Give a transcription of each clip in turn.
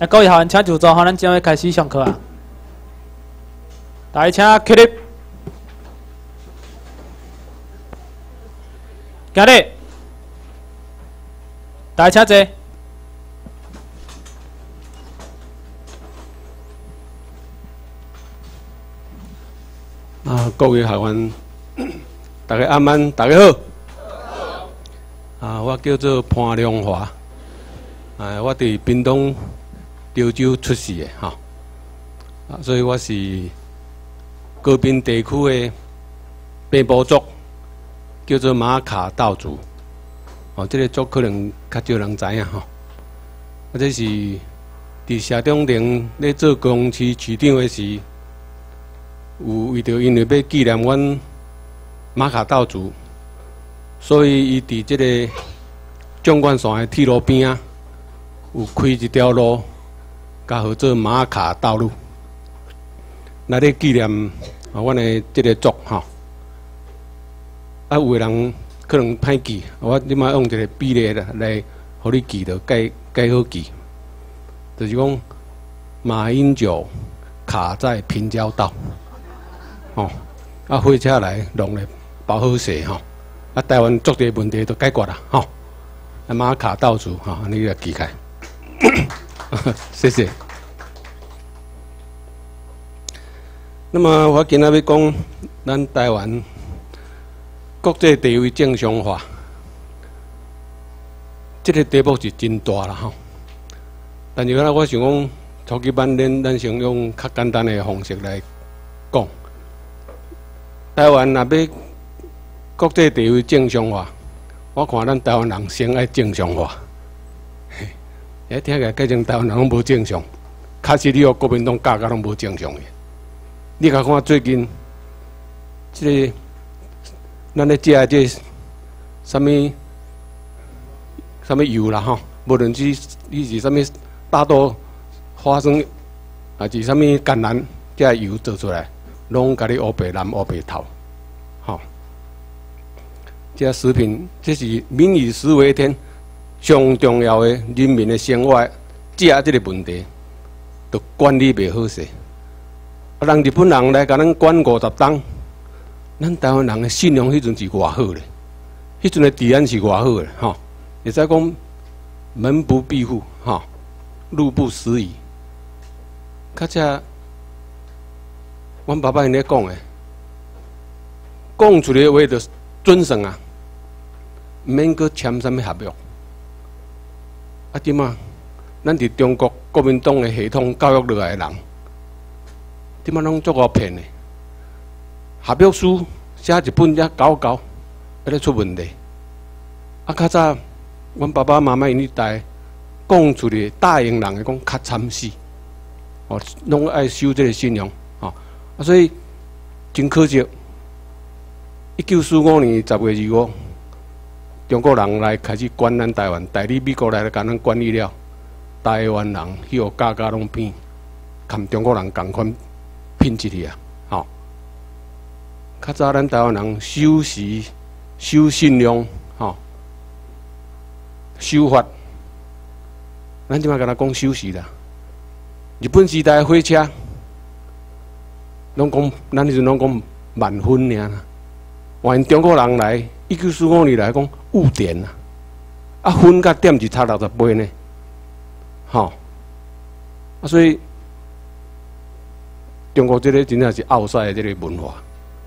各位学员请就座，咱将要开始上课啊！大家请起立。今日，大家请坐。 各位学员，大家晚安，大家好。我叫做潘良华，我伫屏东潮州出世的哈，所以我是高滨地区的北部族，叫做马卡道族。这个族可能较少人知影吼。这是伫社中陵咧做公市市长的时，有为着因为要纪念阮马卡道族，所以伊伫这个纵贯线的铁路边啊，有开一条路，甲号做马卡道路，来咧纪念阮的这个族吼。有的人可能歹记，我即摆用一个比例来，互你记着，介好记。就是讲，马英九卡在平交道，火车来弄咧包好势吼，台湾足个问题都解决啦吼。马卡道族你要记开，谢谢。那么我今仔要讲，咱台湾国际地位正常化，这个题目是真大啦吼。但是我想讲，初级班咱先用较简单的方式来讲。台湾若要国际地位正常化，我看咱台湾人先爱正常化。听起来改成台湾人拢无正常，确实你互国民党教甲拢无正常的。你甲看最近，这个咱咧食这什么油啦吼，无论是你是什么大豆、花生，还是什么橄榄，这油做出来，拢甲你乌白蓝、乌白头，吼。这食品，这是民以食为天，上重要的人民的生活，食这个问题，都管理袂好势。让日本人来甲咱管50冬，咱台湾人的信用迄阵是偌好咧，迄阵的治安是偌好咧，吼。会使讲门不闭户，吼，路不拾遗。较则，阮爸爸因咧讲诶，讲出来的话就准算啊，毋免阁签啥物合约。即马，咱伫中国国民党的系统教育落来的人，即马拢足够骗的。合约书写一本才搞，还咧出问题。较早，阮爸爸妈妈因迄代讲出来，答应人的讲较惨死，拢爱守这个信用，所以真可惜。1945年10月25日，中国人来开始管咱台湾，代理美国来甲咱管理了，台湾人迄个价拢变，含中国人共款拼一去啊！较早咱台湾人守时、守信用，守法。咱即摆甲他讲守时啦。日本时代的火车，拢讲咱迄阵拢讲慢分尔啦。换中国人来，1945年来讲误点啦，分甲点是差60倍呢，所以中国这个真正是傲塞的这个文化。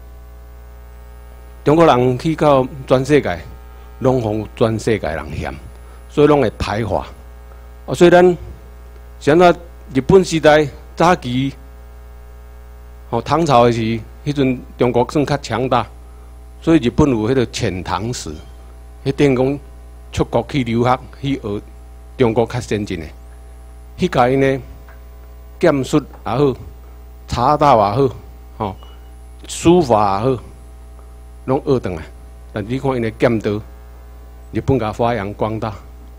中国人去到全世界，拢互全世界人嫌，所以拢会排华。所以咱想到日本时代早期，唐朝的时，迄阵中国算较强大，所以日本有迄个遣唐使，迄等于讲出国去留学去学中国较先进的，迄家因呢剑术也好，茶道也好，书法也好。拢学转来，但你看因的剑道，日本甲发扬光大，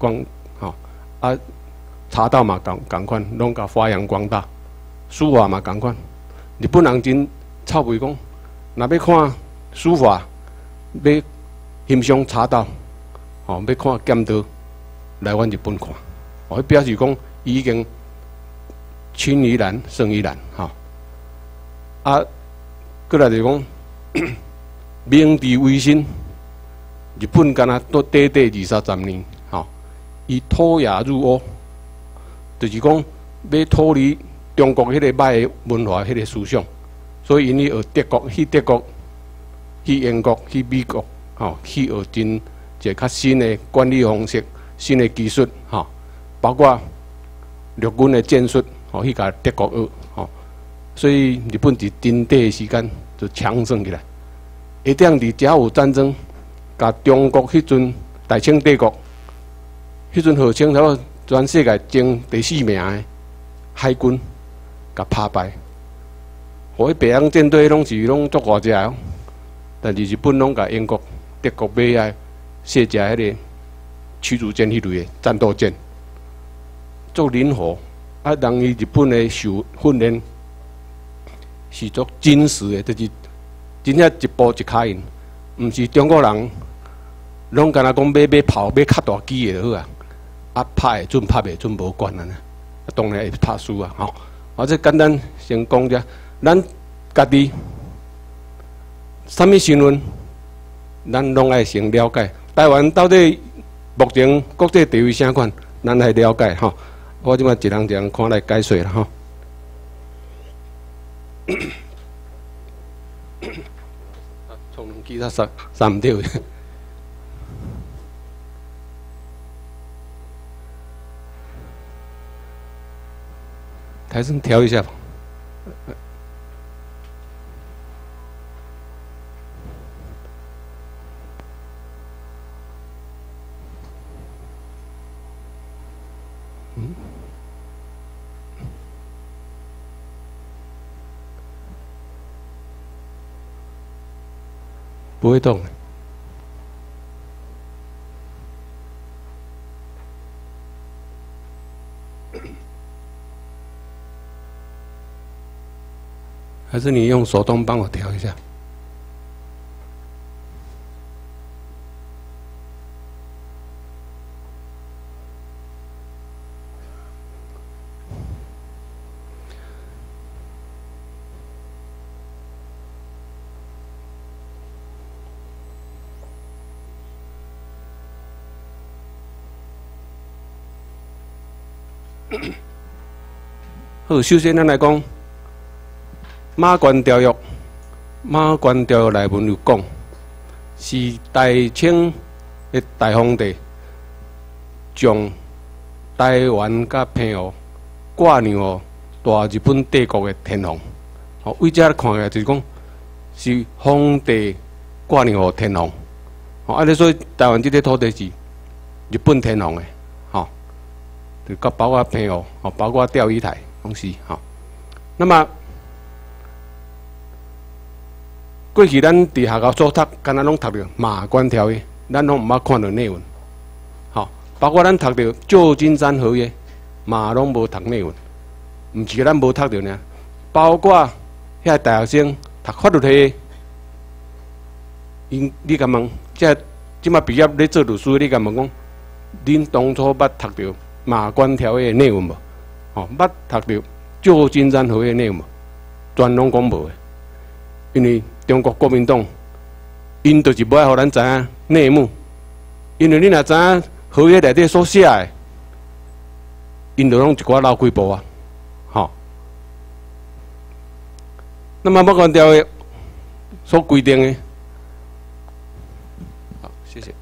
茶道嘛共款，拢甲发扬光大，书法嘛共款。日本人真臭味讲，若要看书法，要欣赏茶道，要看剑道，来阮日本看，迄表示讲伊已经亲于难，胜于难，吼。啊，过来就讲明治维新，日本敢若都短20-30年，吼，以脱亚入欧，就是讲要脱离中国迄个歹的文化、迄个思想，所以因去学德国，去英国，去美国，吼，去学一个较新的管理方式、新的技术，吼，包括陆军的战术，吼，去甲德国学，吼，所以日本伫真短的时间就强盛起来，一定伫甲午战争，甲中国迄阵大清帝国，迄阵号称了全世界争第4名的海军，甲打败。互迄北洋舰队拢足偌只哦，但是日本拢甲英国、德国买来卸甲迄个驱逐舰迄类的战斗舰，足灵活。啊，人伊日本的受训练是足真实的，就是真正一步一脚印，毋是中国人拢敢若讲买炮买较大机的就好啊，啊拍会准拍袂准无管啊，当然会拍输啊，吼。我这简单先讲者，咱家己啥物新闻，咱拢爱先了解。台湾到底目前国际地位啥款，咱来了解吼。我即摆一人看来解说啦吼。充两支他删唔掉。台声调一下吧。不会动。还是你用手动帮我调一下？好，首先咱来讲马关条约。马关条约内文有讲，是大清的大皇帝将台湾甲澎湖挂让予大日本帝国的天皇。好，为遮看起来就是讲是皇帝挂让予天皇。好，啊，所以台湾这块土地是日本天皇的，吼，就包括澎湖，哦，包括钓鱼台。东西好，那么过去咱伫学校所读，敢若拢读着马关条约，咱拢毋捌看到内文。好，包括咱读着旧金山合约，嘛拢无读内文。毋是咱无读着呢，包括遐大学生读法律系，你甲问，即摆毕业咧做律师，你甲问讲，恁当初捌读着马关条约的内文无？哦，捌读到旧金山合约内容，全拢讲无的，因为中国国民党，因就是无爱互咱知影内幕，因为你若知影合约内底所写的，因就拢一寡老几步啊，吼。那么马关条约所规定的，好，谢谢。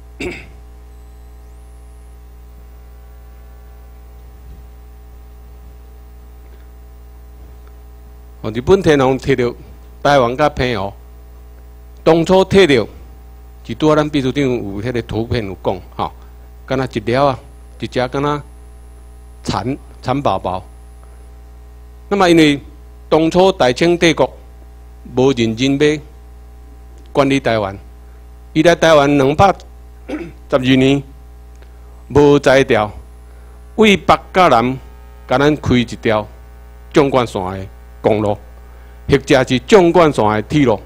哦，日本天皇摕到台湾甲澎湖，当初摕到是拄仔咱秘书长有迄个图片有讲，吼，敢若一条啊，一只敢若蚕宝宝。那么因为当初大清帝国无认真要管理台湾，伊来台湾212年无裁掉，为北甲南甲咱开一条纵贯线的公路，或者是纵贯线的铁路，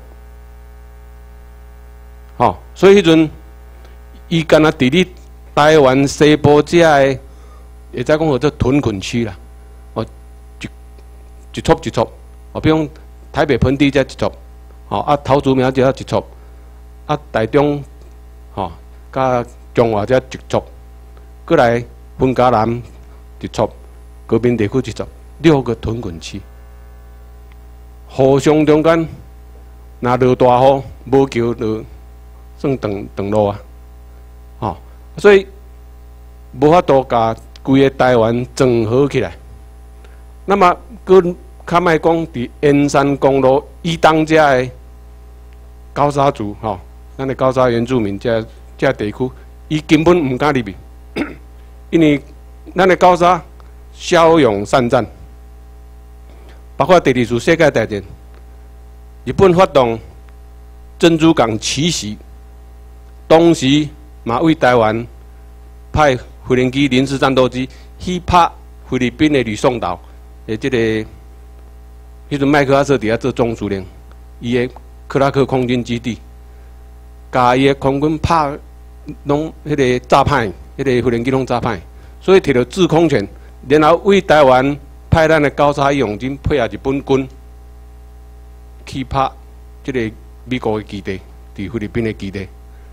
吼，所以迄阵伊敢若伫咧台湾西部遮的，会使讲叫做屯垦区啦，哦，一一撮一撮，哦，比如台北盆地才一撮，哦啊桃竹苗只一撮，啊台中，哦，甲中华才一撮，过来分嘉南一撮，高滨地区一撮，6个屯垦区，互相中间，若落大雨，无桥就算断路啊，哦，所以无法度甲规个台湾整合起来。那么，佮较莫讲伫沿山公路以东遮的高沙族，吼，咱的高沙原住民遮地区，伊根本毋敢入去，因为咱的高沙骁勇善战，包括第2次世界大战，日本发动珍珠港奇袭，当时嘛为台湾派无人机临时战斗机去拍菲律宾的吕宋岛。即个迄阵麦克阿瑟伫遐做总司令，伊的克拉克空军基地，甲伊的空军拍拢迄个炸歹，迄个无人机拢炸歹，所以摕到制空权，然后为台湾派咱的高沙义勇军配合日本军去拍即个美国的基地，伫菲律宾的基地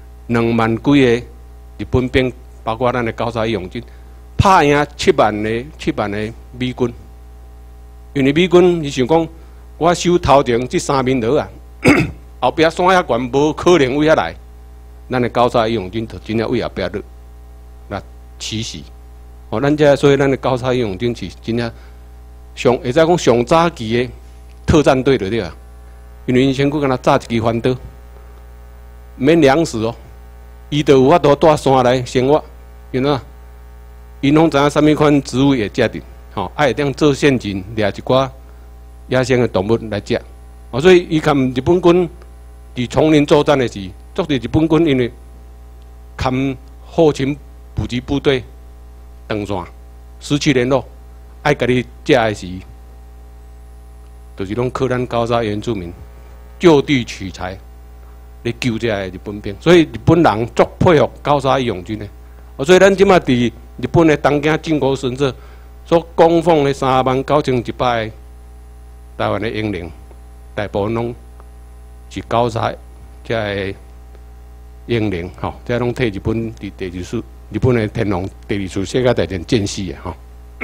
，2万几个日本兵，包括咱的高沙义勇军，拍赢7万个美军。因为美军伊想讲，我守头前这3面楼啊，后壁山遐悬，无可能为遐来。咱的高沙义勇军就真正为后壁落来奇袭。哦，所以咱的高沙义勇军是真正会使讲上早期的特战队就对啊。因为伊先去敢若炸一支环岛，免粮食哦，伊就有法度带山来生活，因为因拢知影啥物款植物会食着。吼，会当做陷阱，掠一寡野生的动物来食。哦，所以伊含日本军伫丛林作战的时，作伫日本军因为含后勤补给部队断线，失去联络，爱甲你食的时，就是拢靠咱高沙原住民就地取材来救这个日本兵。所以日本人足佩服高沙义勇军的。哦，所以咱即马伫日本的东京靖国神社。所供奉的39100个台湾的英灵，大部分拢是高沙遮个英灵，吼，遮拢替日本伫日本的天皇第2次世界大战战死的，吼。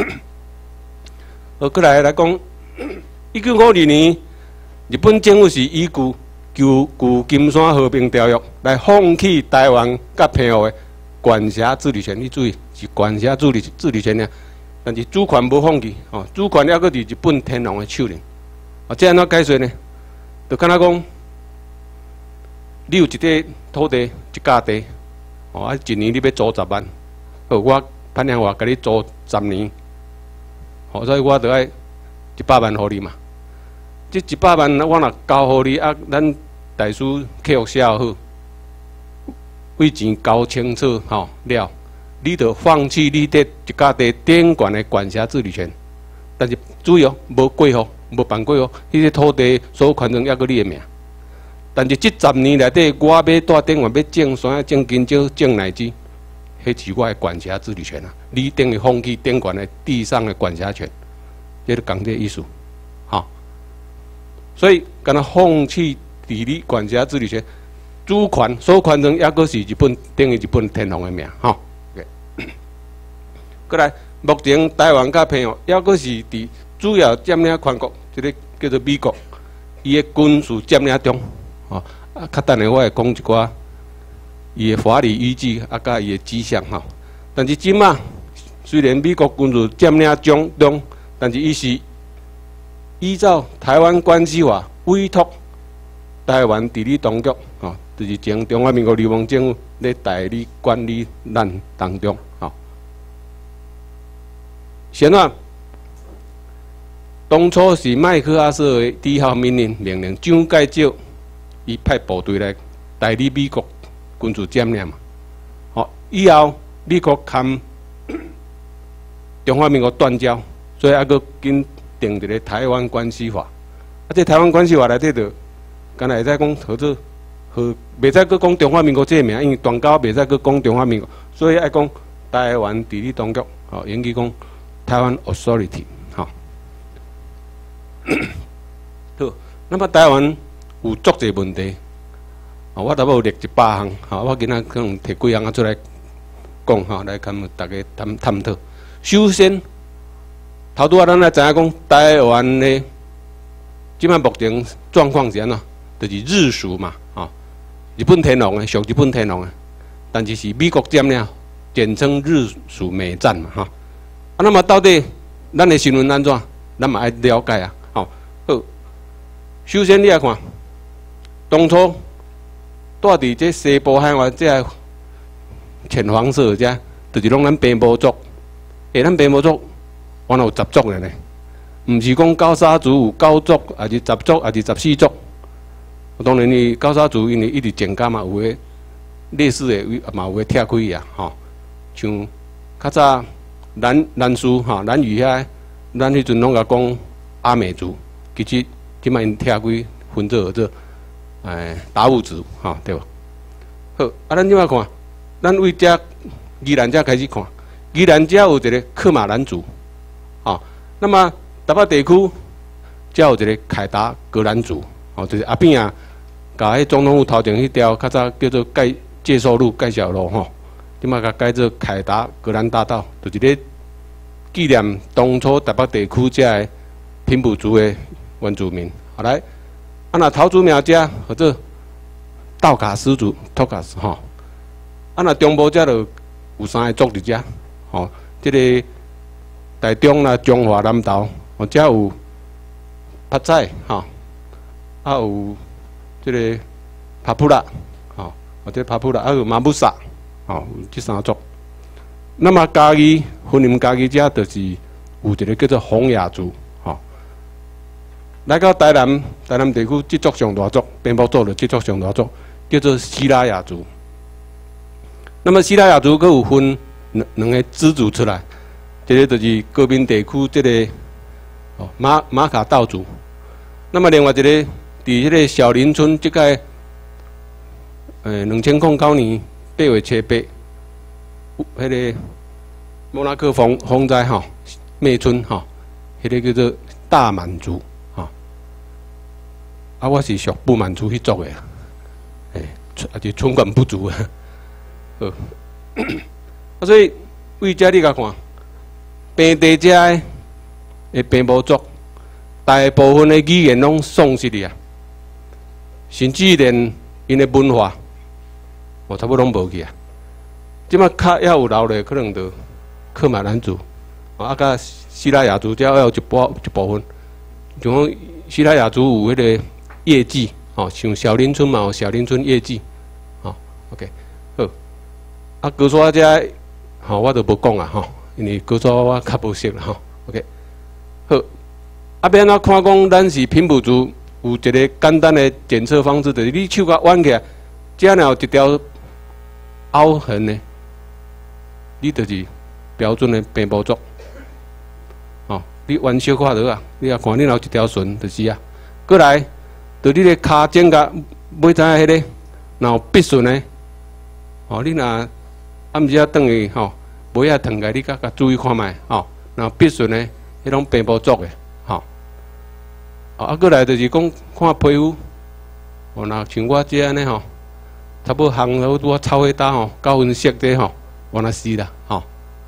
过来讲，1952年，日本政府是依据旧金山和平条约来放弃台湾甲澎湖的管辖治理权。你注意，是管辖治理权呢。但是主权无放弃，哦，主权还搁伫日本天皇的手里。哦，这安怎解说呢？就敢若讲，你有一块土地，一甲地，哦，啊，一年你要租10万，好，我潘良华甲你租10年，哦，所以我就爱100万互你嘛。这100万我若交互你，啊，咱大师契约写好，为钱交清楚，吼了。你就放弃你这一家地典管的管辖治理权，但是注意哦，无过户，无办过户，迄个土地所有权证还搁你的名。但是这10年内底，我要带典管要种山、种金蕉、种奶枝，迄是我的管辖治理权啊！你等于放弃典管的地上的管辖权，这个讲这意思，哈。所以，敢若放弃地理管辖治理权，主权所有权证还搁是日本等于日本天皇的名，哈。过来，目前台湾甲澎湖，还阁是伫主要占领权国，即个叫做美国，伊的军事占领中，哦，啊，较等下我会讲一寡伊的法理依据，啊，甲伊的迹象吼。但是即马虽然美国军事占领中，但是伊是依照台湾关系法委托台湾地理当局，哦，就是从中华民国流亡政府咧代理管理咱当中，吼。先啊，当初是麦克阿瑟的第1号命令，蒋介石伊派部队来代理美国军事占领嘛。好，以后美国含中华民国断交，所以还阁紧定一个台湾关系法。啊，这台湾关系法内底就，敢若会使讲合作，袂使阁讲中华民国这个名，因为断交袂使阁讲中华民国，所以爱讲台湾地理当局，好，引起讲。台湾 authority， 好， 好，那么台湾有足侪问题，我差不多列100项，我今仔可能摕几项出来讲，来跟大家探讨。首先，头拄咱来知影讲台湾的即摆目前状况是安怎？就是日属嘛，日本天皇的，属日本天皇的，但是是美国占了，简称日属美战嘛，那么到底咱的新闻安怎？咱嘛爱了解啊，好。首先你来看，当初住伫这西部海湾这浅黄色这，就是拢咱平埔族。咱平埔族原来有10族呢，毋是讲高沙族有9族，还是10族，还是14族。当然，你高沙族因为一直增加嘛，有诶类似诶嘛有诶拆开啊，像较早南苏南屿遐，咱迄阵拢甲讲阿美族，其实即摆因拆开分做达悟族，对无？好，咱即摆看，咱为遮宜兰遮开始看，宜兰遮有一个克马兰族，那么台北地区遮有一个凯达格兰族，就是阿扁啊，甲迄总统府头前迄条较早叫做介绍路、介绍路即摆甲改做凯达格兰大道，就是咧纪念当初台北地区遮个平埔族的原住民。好来，若桃竹苗遮或者道卡斯族、托卡斯若中部遮就有3个族伫遮，即个台中啦、中华、南投，遮有帕仔有即个帕普拉，或者帕普拉，有马布萨，有这3族。那么嘉义、云林嘉义遮就是有一个叫做洪雅族，来到台南地区，这族上大族，平埔族就这族上大族，叫做西拉雅族。那么西拉雅族佫有分两个支族出来，一个就是高屏地区这个马卡道族，那么另外一个伫迄个小林村即个2009年8月7日，迄个莫拉克风灾灭村迄个叫做大满族我是属不满族迄族的而且村管不足啊。所以为遮你甲看，平地遮的平埔族，大部分的语言拢丧失去啊，甚至连因的文化，差不多拢无去啊。即摆较还有留咧，可能就克马兰族，甲西拉雅族遮还有一部分，像讲西拉雅族有迄个业绩，像小林村嘛有小林村业绩，OK， 好，高沙遮，我就无讲啊，因为高沙我较无熟啦，OK， 好，要安怎看讲咱是平埔族，有一个简单的检测方式，就是你手甲弯起来，遮若有一条凹痕呢，你就是标准的平埔族，你弯小看落啊，你也看你若有一条唇，就是啊，过来。就你个骹尖甲尾知影迄个，若有必顺的，你若暗时啊转去尾啊烫起，你甲注意看觅，若有必顺的，迄种平埔族的，过来就是讲看皮肤，若像我这安尼差不多红了拄啊草迄搭9分色这原来是啦，好，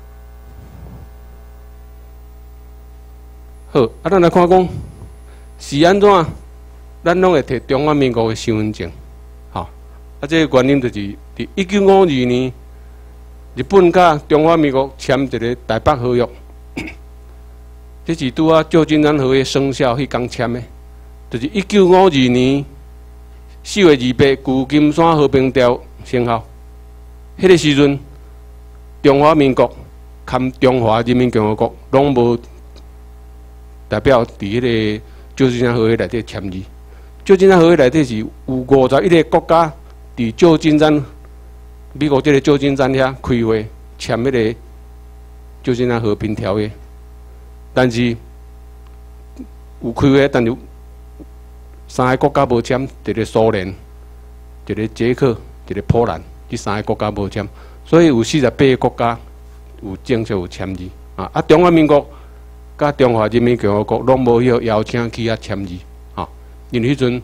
咱来看讲是安怎？咱拢会摕中华民国的身份证，这个原因就是伫1952年，日本甲中华民国签一个台北合约，这是拄啊旧金山合约生效迄天签的，就是1952年4月28旧金山和平条生效。迄个时阵，中华民国含中华人民共和国拢无代表伫迄个旧金山合约内底签字。旧金山合约内底是有51个国家伫旧金山，美国这个旧金山遐开会签迄个旧金山和平条约，但是有开会，但是3个国家无签，一个苏联、一个捷克、一个波兰，这3个国家无签，所以有48个国家有正式有签字中华民国甲中华人民共和国拢无迄个邀请去遐签字。 因为迄阵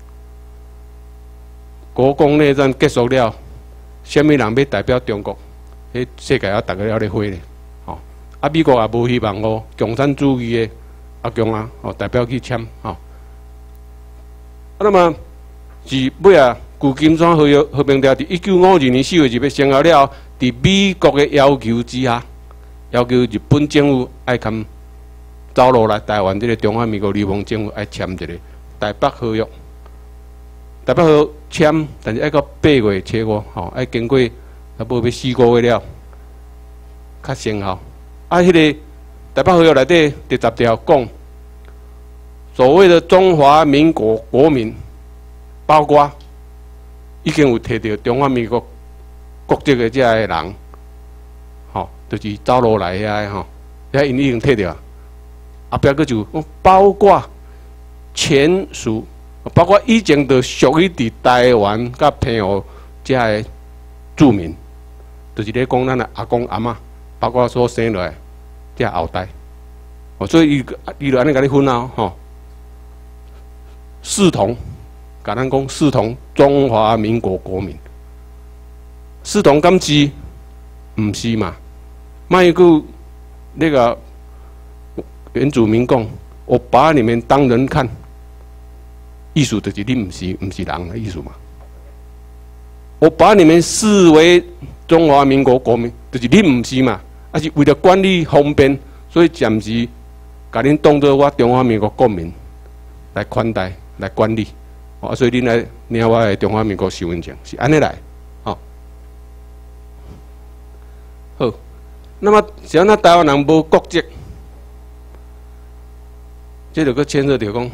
国共内战结束了，什么人要代表中国？迄世界大家还咧会咧，吼！啊，美国也无希望哦，共产主义的阿强啊，哦，代表去签，吼。那么是尾啊，旧金山和平条约1952年4月1日生效了后，伫美国的要求之下，要求日本政府爱签走落来台湾这个中华民国流亡政府爱签一个台北合约。台北合约签，但是爱到8月7月，吼，爱经过差不多要4个月了，较生效。啊，迄个台北合约内底第10条讲，所谓的中华民国国民，包括已经有摕到中华民国国籍的这个人，吼，就是走路来遐吼，遐因已经摕到。后壁佫就包括前属，包括以前就属于伫台湾甲澎湖这个住民，就是咧讲咱的阿公阿嬷，包括所生落来这后代，哦，所以伊就安尼甲你分啊，吼，视同，甲咱讲视同中华民国国民，视同敢是？毋是嘛？卖句那个原住民讲，我把你们当人看，意思就是你毋是人的意思嘛。我把你们视为中华民国国民，就是你毋是嘛，啊是为了管理方便，所以暂时甲恁当作我中华民国国民来款待、来管理，哦，所以恁来领我的中华民国身份证是安尼来，哦。好，那么像咱台湾人无国籍，这就佫牵涉到讲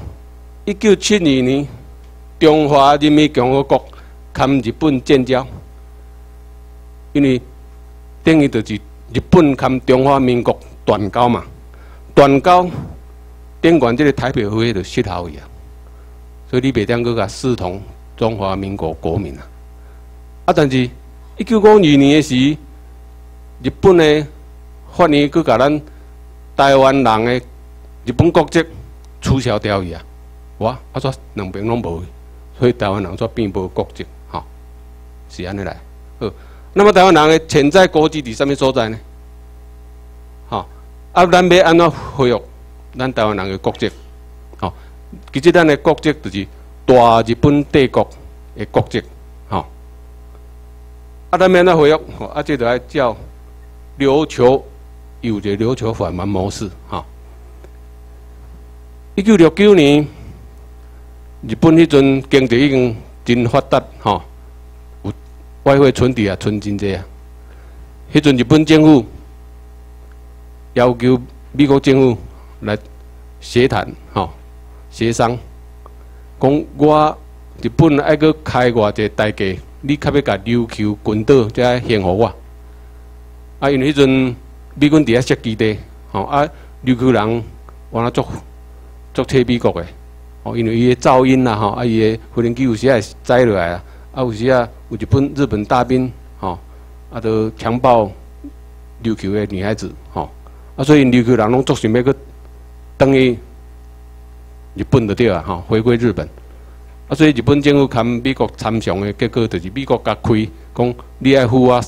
，1972年中华人民共和国跟日本建交，因为等于就是日本跟中华民国断交嘛，断交顶悬这个台北合约就失效去啊，所以你袂当佫甲视同中华民国国民啊。啊，但是1952年的时，日本的法院佫甲咱台湾人的日本国籍取消掉去啊，哇，啊煞两边拢无，所以台湾人煞变无国籍，吼，是安尼来。好，那么台湾人的潜在国籍伫啥物所在呢？吼，啊，咱要安怎恢复咱台湾人的国籍？吼，其实咱的国籍就是大日本帝国的国籍，吼。啊，咱要安怎恢复？吼，啊，这就要照琉球有一个琉球返还模式，吼。1969年，日本迄阵经济已经真发达，吼，有外汇存底啊，存真济啊。迄阵日本政府要求美国政府来协谈，吼，协商，讲我日本爱搁开偌一个代价，你较要甲琉球群岛才献互我。啊，因为迄阵美军伫遐设基地，吼啊，琉球人完了做替美国的，哦，因为伊的噪音啦，吼，啊，伊的无人机有时也会载落来啊，啊，有时啊有日本大兵，吼，啊，都强暴琉球的女孩子，吼，啊，所以琉球人拢作想要去等于日本就对啊，吼，回归日本，啊，所以日本政府跟美国参详的结果，就是美国甲开讲，你爱付我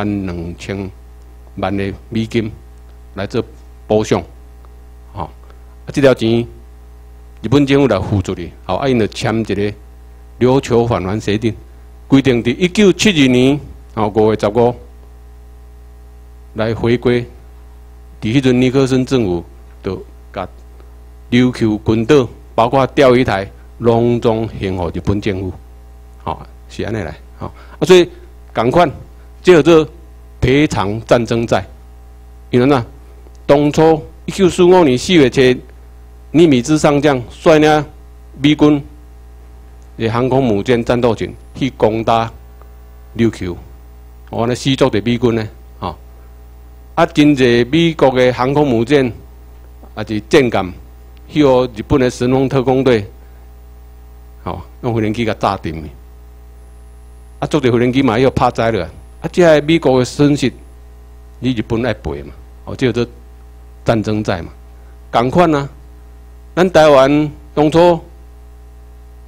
32000万的美金来做补偿，吼，啊，这条钱。日本政府来付出去，后啊，因就签一个琉球返还协定，规定伫1972年5月15来回归。伫迄阵尼克森政府就甲琉球群岛，包括钓鱼台，拢总献予日本政府，吼，是安尼来，吼啊，所以共款，这叫做赔偿战争债。因为呐，当初1945年4月7日。尼米兹上将率领美军的航空母舰战斗群去攻打琉球，完了死足的美军呢，吼，啊，真侪美国的航空母舰啊是舰舰，去互日本的神风特工队，吼，用飞行机甲炸沉去，啊，足侪飞行机嘛要拍载落来，啊，这个美国的损失，你日本爱赔嘛，哦，这叫做战争债嘛，共款啊。咱台湾当初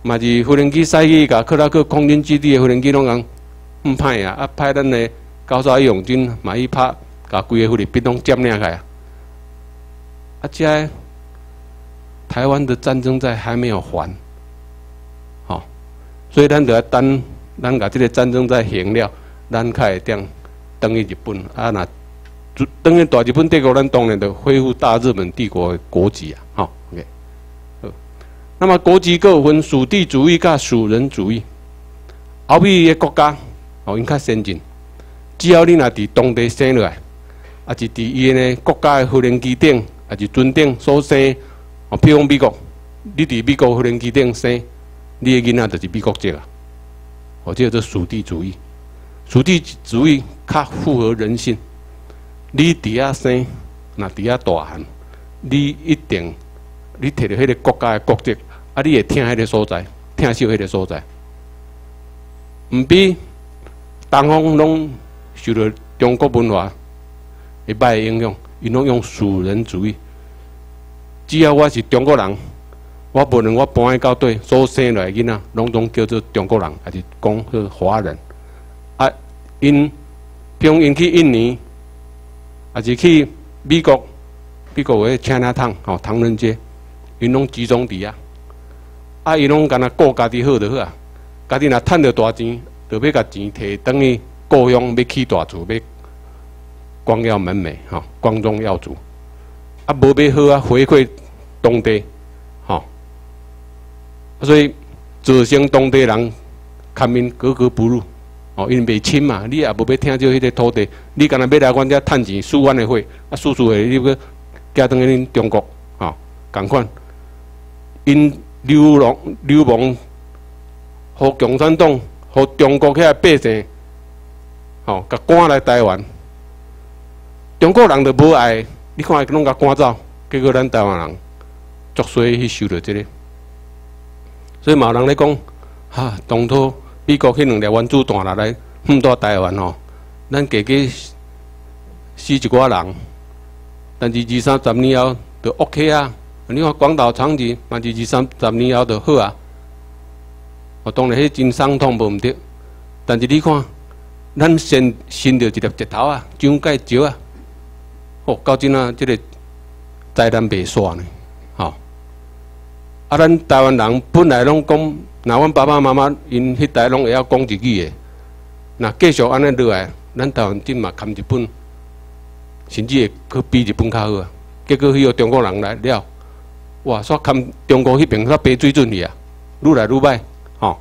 嘛是无人机驶去甲克拉克空军基地的无人机拢共歹啊，啊派咱的高沙义勇军嘛去拍，甲规个菲律宾拢占领开啊。啊，这台湾的战争债还没有还，好，所以咱就要等，咱甲这个战争债还了，咱才会当登去日本啊。那登去大日本帝国，咱当然就恢复大日本帝国的国籍啊。好 ，OK。那么国籍各有分属地主义甲属人主义。后面的国家哦，因较先进，只要你若伫当地生落来，啊是伫伊个国家的无人机顶，啊是船顶所生，哦，譬如讲美国，你伫美国无人机顶生，你的囡仔就是美国籍啊。哦，这叫做属地主义。属地主义较符合人性。你伫遐生，若伫遐大汉，你一定你摕到迄个国家的国籍。啊！你会听迄个所在，听惜迄个所在，毋比东方拢受到中国文化的歹影响，因拢用属人主义。只要我是中国人，我无论我搬去到底所生来囡仔，拢总叫做中国人，还是讲做华人。啊，因因去印尼，还是去美国有迄 China Town 吼唐人街，因拢集中伫遐。啊，伊拢干那顾家己好就好啊，家己若趁着大钱，就要甲钱摕转去故乡，要起大厝，要光耀门楣，吼，光宗耀祖。啊，无要好啊，回馈当地，吼。所以造成当地人看面格格不入，哦，因袂亲嘛，你也无要听到迄个土地，你干那要来阮遮趁钱，输阮的货，啊，输的你要寄转去恁中国，吼，共款，因。流亡，互共产党、互中国遐百姓，吼，甲赶来台湾。中国人就无爱，你看拢甲赶走，结果咱台湾人足衰去受到这个。所以嘛有人咧讲，哈，当初美国迄2粒原子弹来到台湾吼，咱加死一寡人，但是20-30年后就 OK 啊。你看广岛、长崎，嘛是20-30年后就好啊。哦，当然迄真伤痛无毋对，但是你看，咱先伸着一粒石头啊，蒋介石啊，哦，到今仔即个灾难袂煞呢，吼。啊，咱台湾人本来拢讲，若阮爸爸妈妈因迄代拢会晓讲日语的，若继续安尼落来，咱台湾真嘛堪日本，甚至会比日本较好啊。结果迄个中国人来了。哇！煞看中国迄边煞爬水准去啊，愈来愈歹，吼。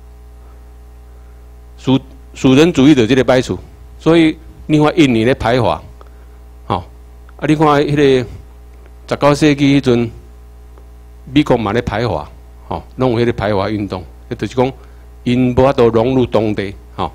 属人主义就即个歹处，所以你看印尼咧排华，吼，啊，你看迄个19世纪迄阵，美国嘛咧排华，吼，拢有迄个排华运动，迄就是讲因无法度融入当地，吼。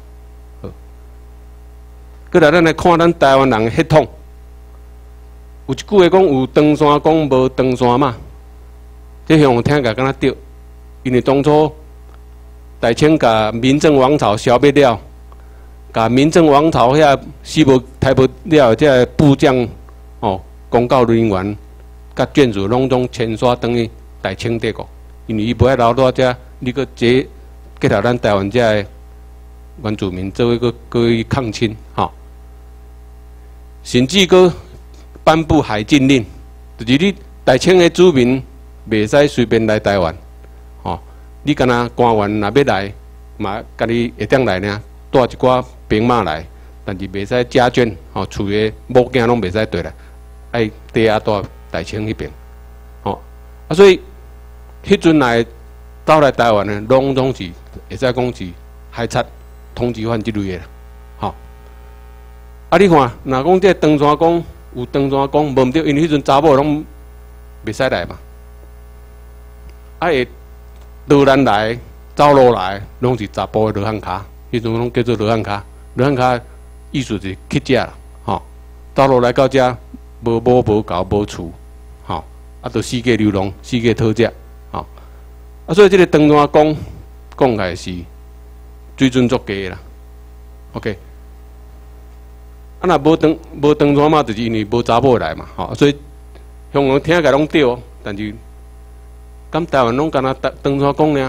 过来，咱来看咱台湾人的血统。有一句话讲有长山讲无长山嘛，这向听起来敢若对，因为当初大清甲民政王朝消灭了，甲民政王朝遐死无太无了，这部将哦公告人员甲眷属拢总迁徙转去大清帝国，因为伊无爱留在遮，你搁结合咱台湾遮的原住民做伙搁去抗清，吼，甚至搁颁布海禁令，就是你大清的子民袂使随便来台湾，吼！你敢若官员若要来，嘛家己会当来呢，带一寡兵马来，但是袂使家眷，吼，厝的某囝拢袂使带来，爱地下带大清迄边，吼！啊，所以迄阵来走来台湾的，拢总是会使讲是海贼、通缉犯之类的，吼！啊，你看，若讲这长山讲。有长山讲无毋对，因为迄阵查某拢袂使来嘛。啊，会罗兰来、走路来，拢是查甫的罗汉脚，迄阵拢叫做罗汉脚。罗汉脚意思是乞食啦，吼。走路来到遮，无某无狗无厝，吼，啊，就四界流浪，四界讨食，吼。啊，所以即个长山讲起来是水准足低啦。OK。啊，若无长山嘛，就是因为无查某来嘛，吼，所以香港听起来拢对，但是，敢台湾拢敢若长山讲呢？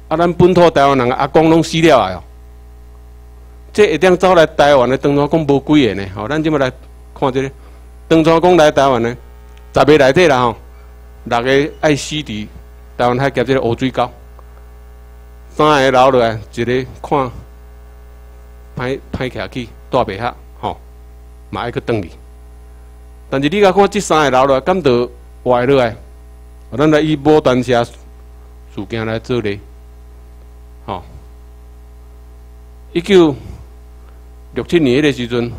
咱本土台湾人阿公拢死了啊！哦，这一定走来台湾的长川讲无几个呢。吼，咱即摆来看这个长川讲来台湾呢，10个内底啦吼，6个爱死伫台湾海夹这个乌水沟，3个留落来，一个看歹徛去，带袂合，吼，嘛爱去转去。但是你甲看这3个留落来，敢着坏落来？咱来以牡丹社事件来做例，吼，1967年迄个时阵，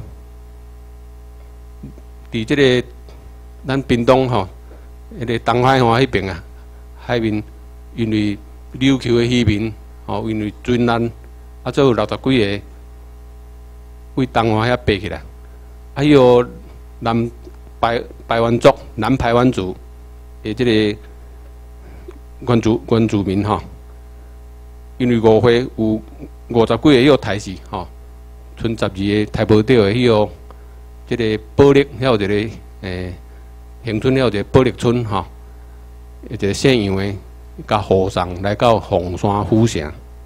伫即个咱屏东吼，迄个东海岸迄边啊，海面因为琉球的渔民，吼，因为船难，啊，最后60几个为东海遐爬起来，还有南排湾族、南排湾族的即个原住民吼，因为误会有50几个迄个台死吼，剩12个抬无着的迄个即个保力，还有一个恒春，还有一个保力村吼，一个县样的，甲护送来到凤山府城，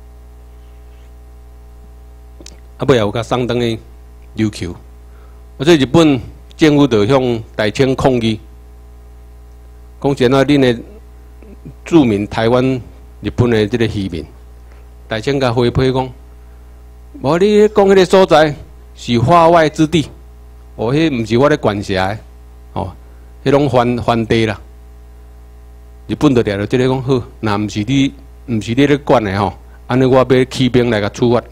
啊，尾也有甲送转去琉球，啊，所以日本政府就向台青抗议，讲现在恁的驻民台湾日本的即个渔民，台青甲回批讲，无你讲迄个所在是化外之地，哦，迄毋是我咧管辖的，哦，迄拢还地啦。日本就掠着即个讲好，若毋是你咧管的吼，安尼我要起兵来甲处罚。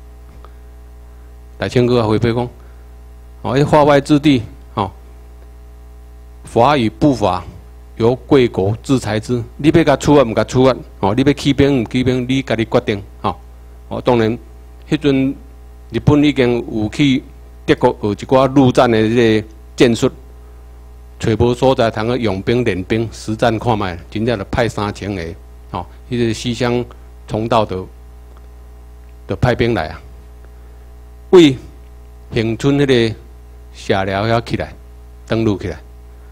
台青哥回批讲，哦，迄化外之地，吼，法与不法，由贵国制裁之。你要甲处罚，毋甲处罚，哦，你要起兵，毋起兵，你家己决定，吼。哦，当然，迄阵日本已经有去德国学一寡陆战的迄个战术，找无所在，通去用兵练兵实战看卖，真正就派3000个，吼，迄个西乡重道就派兵来啊，为恒春迄个社寮遐起来，登陆起来。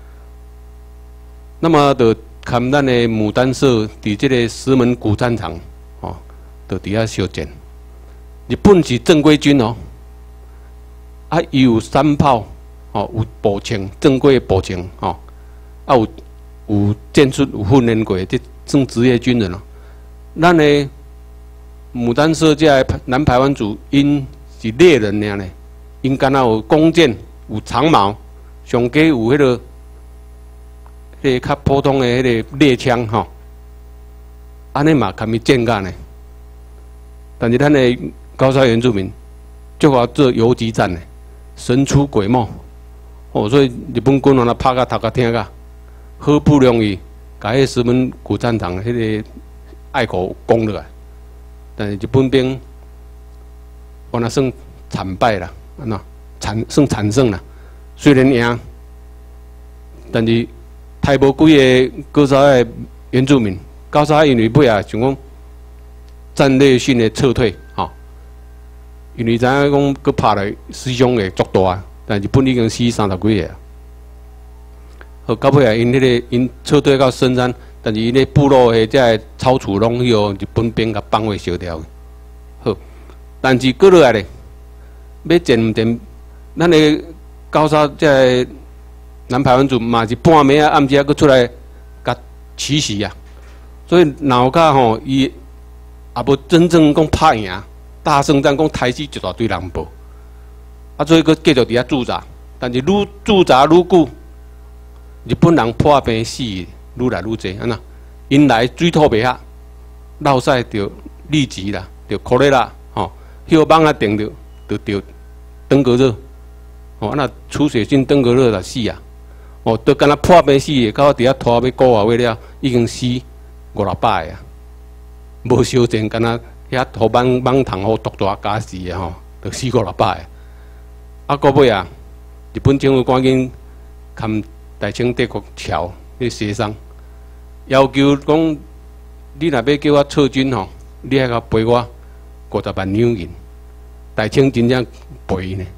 那么，就看咱的牡丹社伫即个石门古战场，哦，就伫遐相战。日本是正规军哦，啊，伊有山炮，哦，有步枪，正规的步枪，哦，啊有战术有训练过，这算职业军人哦。咱的牡丹社这南排湾族，因是猎人尔呢，因敢若有弓箭，有长矛，上加有迄个。迄个较普通的迄个猎枪吼，安尼嘛堪伊战甲呢。但是咱的高山原住民，就好做游击战呢，神出鬼没。哦，所以日本军人拍甲头壳疼甲，好不容易甲迄石门古战场迄个隘口攻落来，但是日本兵，我那算惨败啦，安怎算惨胜啦。虽然赢，但是。太无几个高沙的原住民，高沙因为尾啊想讲战略性的撤退，吼，因为知影讲佮拍来死伤会足大，但日本已经死30几个啊。好，到尾啊，因撤退到深山，但是因咧部落的这草厝拢迄个日本兵甲放火烧掉。好，但是过落来咧，要战毋战，咱的高沙这南排湾族嘛是半暝啊，暗时啊，佮出来甲奇袭啊，所以闹甲吼，伊也无真正讲拍赢，大胜战讲杀死一大堆人无，啊，所以佮继续伫遐驻扎，但是愈驻扎愈久，日本人破病死愈来愈济，安那，因来水土袂合，落屎着痢疾啦，着可勒啦，吼，迄个蠓啊叮着，着登革热，哦，那出血性登革热就死啊。哦，都敢若破病死的，到伫遐拖要5个月了，已经死5、600个啊！无烧战，敢若遐土蠓虫互毒大加死的吼，就死5、600个。啊，到尾啊，日本政府赶紧含大清帝国朝去协商，要求讲，你若要叫我撤军吼，你还甲赔我50万两银。大清真正赔呢。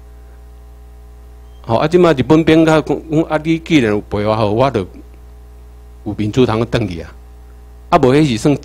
吼，啊！即马日本兵甲讲，啊，你既然有陪我好，我就有民主通转去啊。啊，无迄是算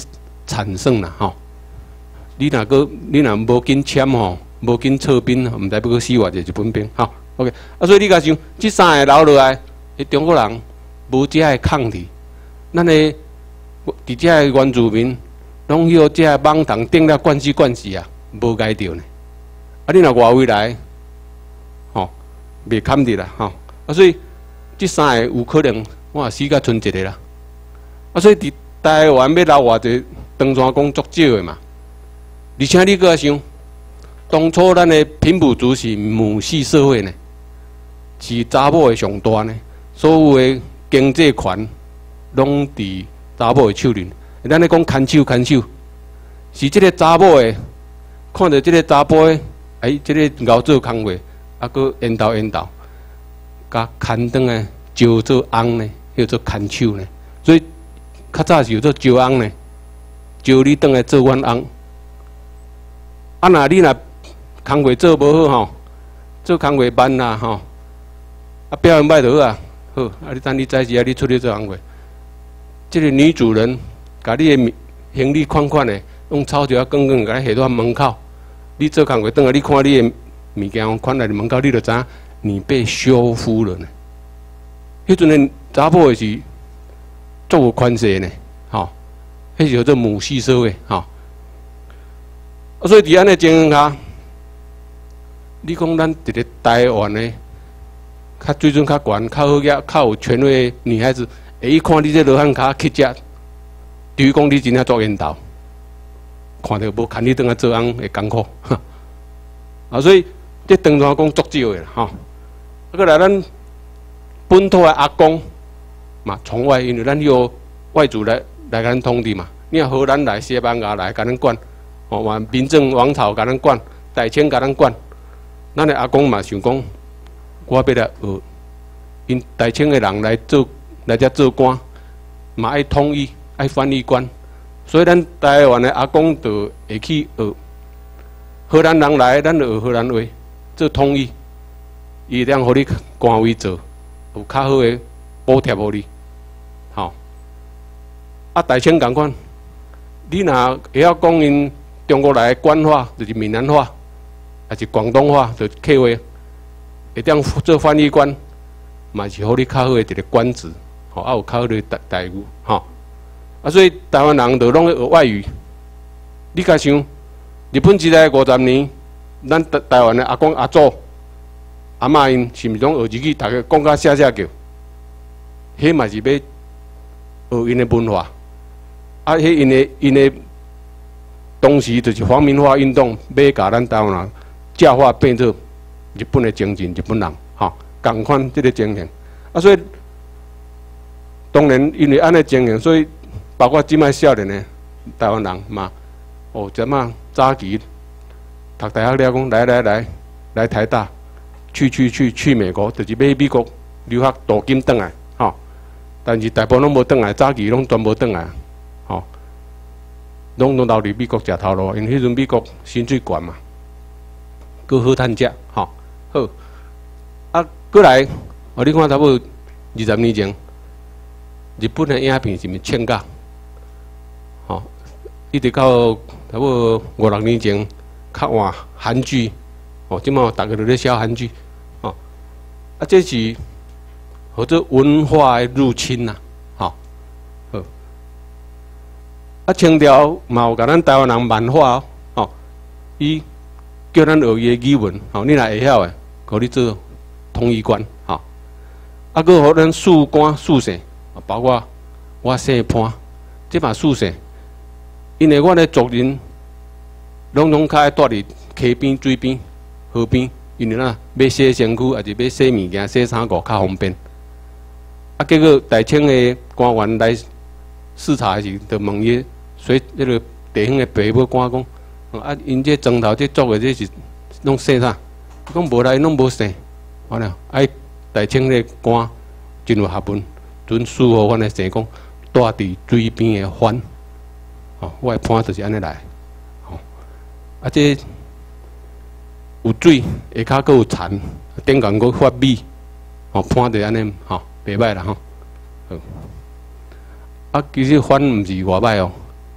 产生啦吼。你若无紧签吼，无紧撤兵，毋知要搁死偌济日本兵吼。OK， 啊，所以你甲想，即三个留落来，中国人无遮个抗体，咱伫遮个原住民，拢许遮个网筒顶了惯死啊，无解着呢。啊，你若外围来，吼，袂堪得啦吼。啊，所以即三个有可能，我死甲剩一个啦。啊，所以伫台湾要留偌济，当然讲足少的嘛。而且你搁想，当初咱的平埔族是母系社会呢，是查某的上大呢，所有的经济权拢伫查某的手里。咱咧讲牵手，是即个查某的看到即个查甫的，即个熬做工课，啊，搁缘投，甲牵转的招做翁呢，叫做牵手呢。所以较早是有做招翁呢，招你转来做阮翁。啊，你若工课做无好吼，做工课慢啦吼，啊表现歹就好啊，好，啊你等你早时啊，你出去做工课，即个女主人甲你的行李款的，用草条滚，甲你下到门口，你做工课转来，你看你的物件款来门口，你就知影你被休夫了呢。迄阵的查甫的是足有权势呢，吼，迄叫做母系社会，吼。所以伫安尼情形下，你讲咱一个台湾的，较水准较悬、较好个、较有权威的女孩子，会一看你这罗汉脚去食，比如讲你真正做引导，看到无牵你转来做翁会艰苦，啊，所以这当然讲足少的啦，吼。啊，过来咱本土的阿公嘛，从外，因为咱有外族来甲咱统治嘛，你若荷兰来、西班牙来，甲咱管。哦，话民政王朝甲咱管，大清甲咱管，咱的阿公嘛想讲，我要来学，因大清的人来遮做官，嘛爱统一，爱翻译官，所以咱台湾的阿公就会去学荷兰人来，咱就学荷兰话，做统一，伊当互你官位做，有较好的补贴互你，吼。啊，大清共款，你若会晓讲因。中国来的官话就是闽南话，还是广东话，就是客话，会当做翻译官，嘛是互你较好的一个官职，吼，啊有较好的待遇，吼。啊，所以台湾人就拢咧学外语。你甲想，日本时代50年，咱台湾的阿公阿祖、阿嬷因是毋是拢学日语，大家讲甲写叫，迄嘛是要学因的文化，啊，迄因的。当时就是皇民化运动，要甲咱台湾人教化变做日本的精神，日本人，吼，共款即个情形。啊，所以当然因为安尼情形，所以包括即摆少年的台湾人嘛，哦，怎啊早期读大学了，讲来台大，去美国，就是要美国留学镀金转来，吼。但是大部分拢无转来，早期拢全无转来，吼。拢留伫美国食头路，因为迄阵美国薪水悬嘛，搁好趁食，吼，好。啊，过来，你看差不多20年前，日本的影片是毋是欠价？吼，一直到差不多5、6年前，较换韩剧，哦，即马大家都咧烧韩剧，哦，啊，这是或者文化的入侵呐，吼，好。啊，清朝嘛有甲咱台湾人漫化哦，伊叫咱学伊的语文，吼，你若会晓的，互你做统医官，吼。啊，佮互咱士官士绅，包括我姓潘，即嘛士绅，因为阮的族人拢较爱住伫溪边、水边、河边，因为咱要洗身躯，还是要洗物件、洗衫裤较方便。啊，结果大清的官员来视察时，就问伊。所以，迄个地方的爸母官讲，啊，因这庄头这做的这是拢生啥？讲无来，拢无生，完了，爱大清的官真有学问，准师傅阮的生讲，住伫水边的帆，哦，我的潘就是安尼来，哦，啊，这有水，下骹佫有田，顶间佫发米，哦，潘就安尼，吼，袂歹啦，吼，好。啊，其实帆毋是偌歹哦。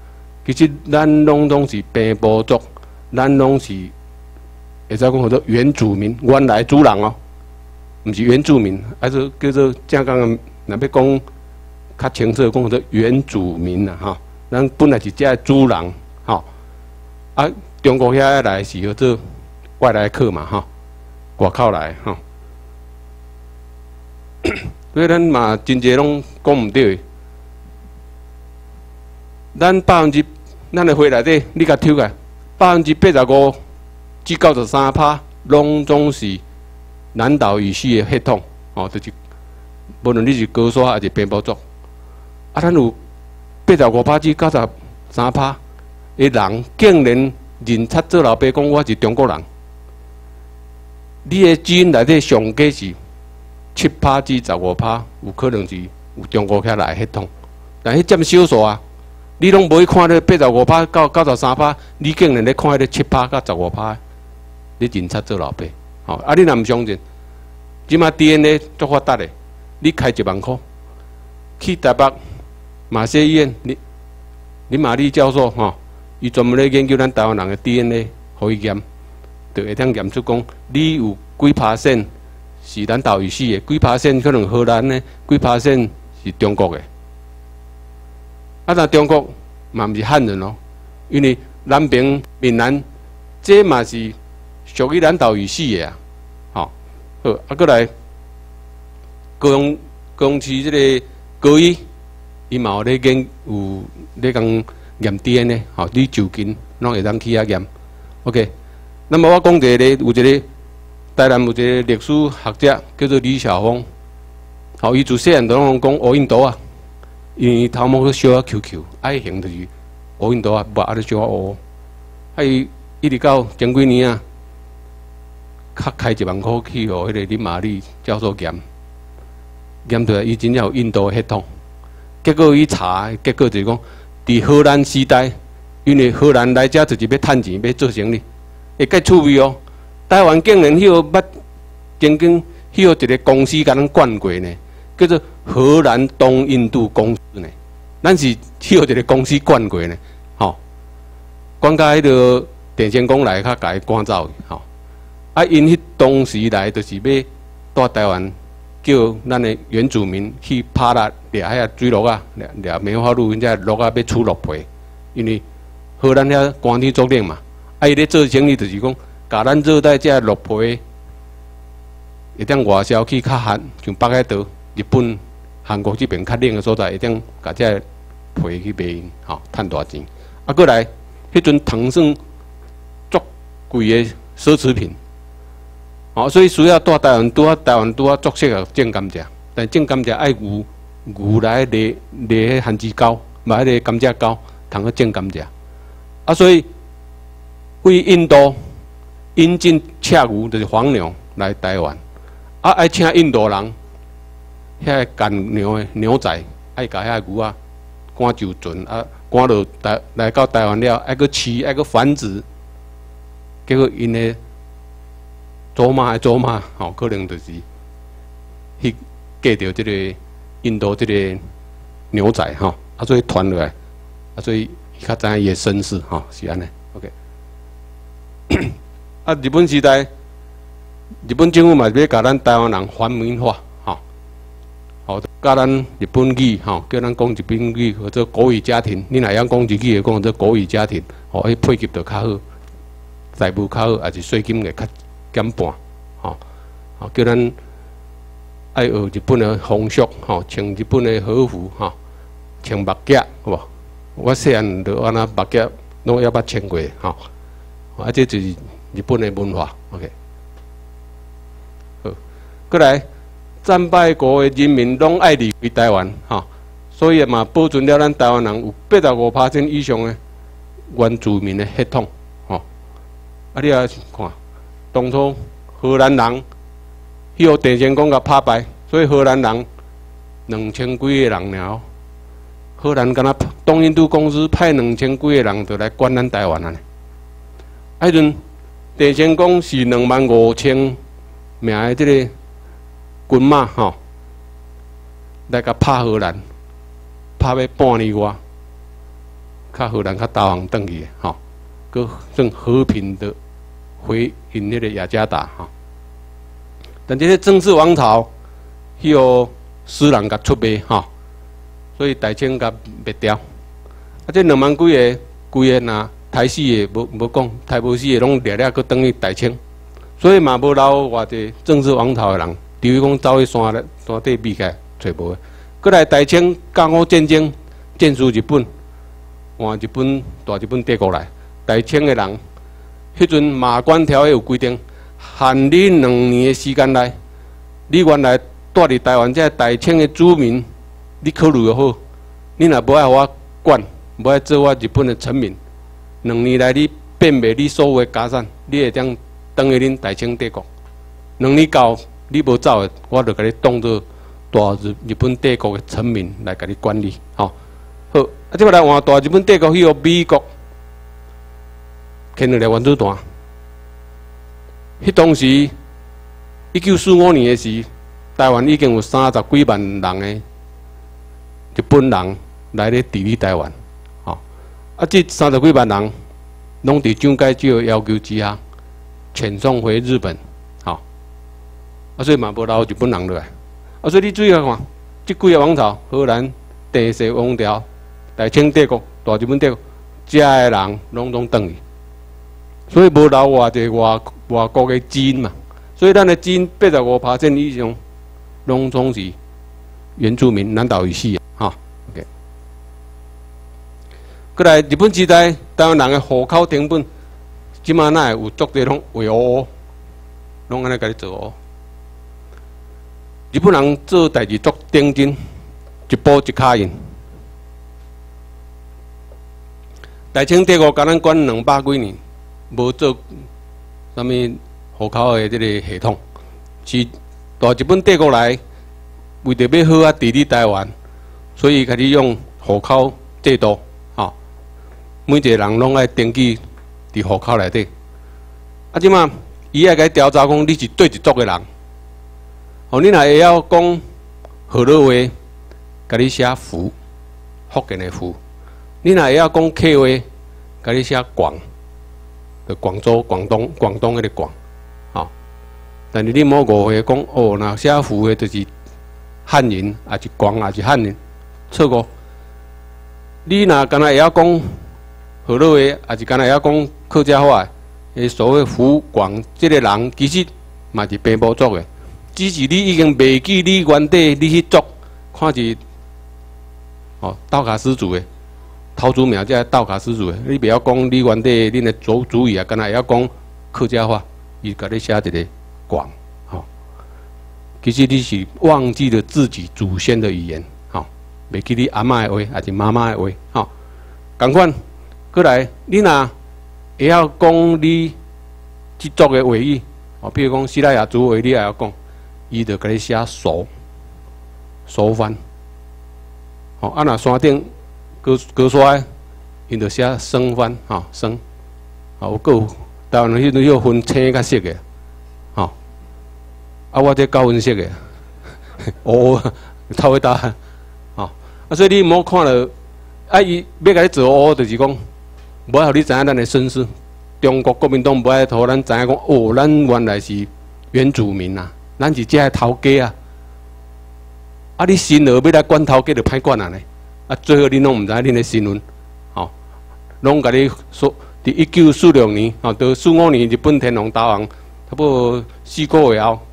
其实咱拢是平埔族，咱拢是会使讲叫做原住民，原来主人哦，毋是原住民，叫做正讲若要讲较清楚，讲叫做原住民啦吼。咱本来是遮主人吼，啊，中国遐来是叫做外来客嘛吼，外口来吼。所以咱嘛真侪拢讲毋对。咱的会内底，你甲抽个85%至93%，拢总是南岛语系的血统，哦，就是无论你是高沙还是平埔族，啊，咱有85%至93%的人，竟然认出做老爸讲我是中国人。你的基因内底上计是7%至15%，有可能是有中国遐来的血统，但迄占少数啊。你拢无去看咧85%到93%，你竟然咧看迄个7%到15%，你认出做老爸。吼，啊，你若毋相信，即马 DNA 足发达的，你开1万块，去台北马偕医院，林玛丽教授吼，伊专门咧研究咱台湾人的 DNA， 互伊验，就会当验出讲你有几%是咱岛语系的，几%可能荷兰的，几%是中国的。啊，但中国嘛毋是汉人哦，因为南平、闽南这嘛是属于咱岛语系的啊。好，好，啊，过来高雄市这个高医，伊嘛有咧讲验 DNA， 吼，你就近拢会当去遐验。OK， 那么我讲一个咧，有一个台南有一个历史学者叫做李晓峰，好，伊自细汉都拢讲乌印度啊。因为头毛去烧啊 QQ， 爱型就是乌印度啊，目啊咧烧啊乌，啊伊一直到前几年啊，开1万块去互迄个林玛丽教授验出来，伊真正有印度的血统。结果伊查，结果就是讲，伫荷兰时代，因为荷兰来遮就是要趁钱，要做生意，会介趣味哦。台湾竟然曾经有一个公司甲咱管过呢，叫做荷兰东印度公司呢，咱是有一个公司管过呢，吼，管到迄个电线公来，甲伊赶走去，吼。啊，因迄当时来就是要带台湾，叫咱的原住民去拍啦，掠遐水鹿啊，掠梅花鹿，因遮鹿啊要取鹿皮，因为荷兰遐寒天作冷嘛，啊伊咧做生意就是讲，甲咱热带遮鹿皮，会当外销去较寒，像北海道、日本。韩国这边较冷的所在，会当甲这皮去卖，吼，赚大钱。啊，过来，迄阵糖算足贵的奢侈品，哦，所以需要带台湾拄啊足适合种甘蔗，但种甘蔗爱牛来犁迄番薯膏，买迄个甘蔗膏，通去种甘蔗。啊，所以为印度引进赤牛，就是黄牛来台湾，啊，爱请印度人。遐干牛的牛仔，爱甲遐牛啊赶就准啊，赶到来到台湾了，爱个饲，爱个繁殖，结果因的祖妈，吼，可能就是去嫁着这个印度这个牛仔吼，啊，所以传落来，啊，所以伊较知影伊的身世吼，是安尼 ，OK。啊，日本时代，日本政府嘛要甲咱台湾人反民化。吼，教咱日本语，吼，叫咱讲日本语或者国语家庭。你若晓讲日语的，讲做国语家庭，吼，迄配给就较好，财务较好，也是税金会较减半，吼，吼，叫咱爱学日本的风俗，吼，穿日本的和服，吼，穿目夹，好无？我细汉就安那目夹，拢要捌穿过，吼，啊，这就是日本的文化 ，OK。好，过来。战败国的人民拢爱离开台湾，吼，所以嘛保存了咱台湾人有85%以上的原住民的血统，吼。啊，你啊看，当初荷兰人迄个电线杆甲拍败，所以荷兰人2000几个人了。荷兰敢若东印度公司派2000几个人就来管咱台湾啊！迄阵电线杆是25000名的这个。军马吼，来甲拍荷兰，拍要半年外， 较荷兰较投降转去的，吼，佮算和平的回应迄个雅加达，吼。但这个正式王朝，迄个私人甲出卖，吼，所以大清甲灭掉。啊，这2万几个，规个若台死的无讲，台无死的拢掠掠，佮等于大清，所以嘛无留偌济正式王朝的人，除非讲走去山底避开，找无的。过来大清甲午战争，战输日本，换日本大日本帝国来，大清的人，迄阵马关条约有规定，限你2年的时间内，你原来住伫台湾这大清的子民，你考虑就好，你若无爱互我管，无爱做我日本的臣民，2年内你变卖你所有的家产，你会当转去恁大清帝国。2年到你无走的，我就甲你当作大日本帝国的臣民来甲你管理，吼。好，啊，即摆来换大日本帝国去互美国牵落来原子弹。迄当时1945年的时，台湾已经有30几万人的日本人来咧治理台湾，吼。啊，这30几万人拢伫蒋介石的要求之下遣送回日本，吼。啊，所以嘛无留日本人落来。啊，所以你注意看，即几个王朝，荷兰、帝释王朝、大清帝国、大日本帝国，遮个人拢转去，所以无留偌济外国的基因嘛。所以咱的基因85%以上，拢总是原住民、南岛语系啊，哈。OK。过来日本时代，台湾人的户口成本，即马哪会有足侪拢画乌，拢安尼甲你做乌。日本人做代志足认真，一步一脚印。大清帝国甲咱管200几年，无做啥物户口的这个系统，是大日本帝国来，为着要好啊治理台湾，所以开始用户口制度，吼，每一个人拢爱登记伫户口内底。啊，即马伊爱甲你调查讲你是对一族的人。哦，你若会晓讲河洛话，甲你写福，福建的福；你若会晓讲客话，甲你写广，就广州、广东迄个广，吼。但是你莫误会讲哦，若写福的就是汉人，也是广，也是汉人，错误。你若敢若会晓讲河洛话，也是敢若会晓讲客家话，所谓福广这个人，其实嘛是平埔族的。只是你已经袂记你原底你去族，看是哦道卡斯族的，桃竹苗这道卡斯族的，你袂晓讲你原底恁的族语啊，敢若会晓讲客家话，伊甲你写一个广，吼。其实你是忘记了自己祖先的语言，吼，袂记你阿嬷的话，还是妈妈的话，吼。共款，过来，你若会晓讲你即族的话语，哦，比如讲西拉雅族话，你也晓讲。伊就甲你写熟番，吼，啊，若山顶高山，伊就写生番，吼，生，吼，有台湾迄阵有分青甲色的，吼，啊，我这9分色的，乌，透会大，吼，啊，所以你莫看了，啊，伊要甲你做乌，就是讲，无互你知影咱的身世。中国国民党无爱互咱知影讲，哦，咱原来是原住民啊。咱是遮个头家啊！啊，你新儿要来管头家，就歹管啊呢！啊，最后你拢毋知恁的新闻，吼，拢甲你说，伫1946年，吼，到45年日本天皇投降，差不多4个月后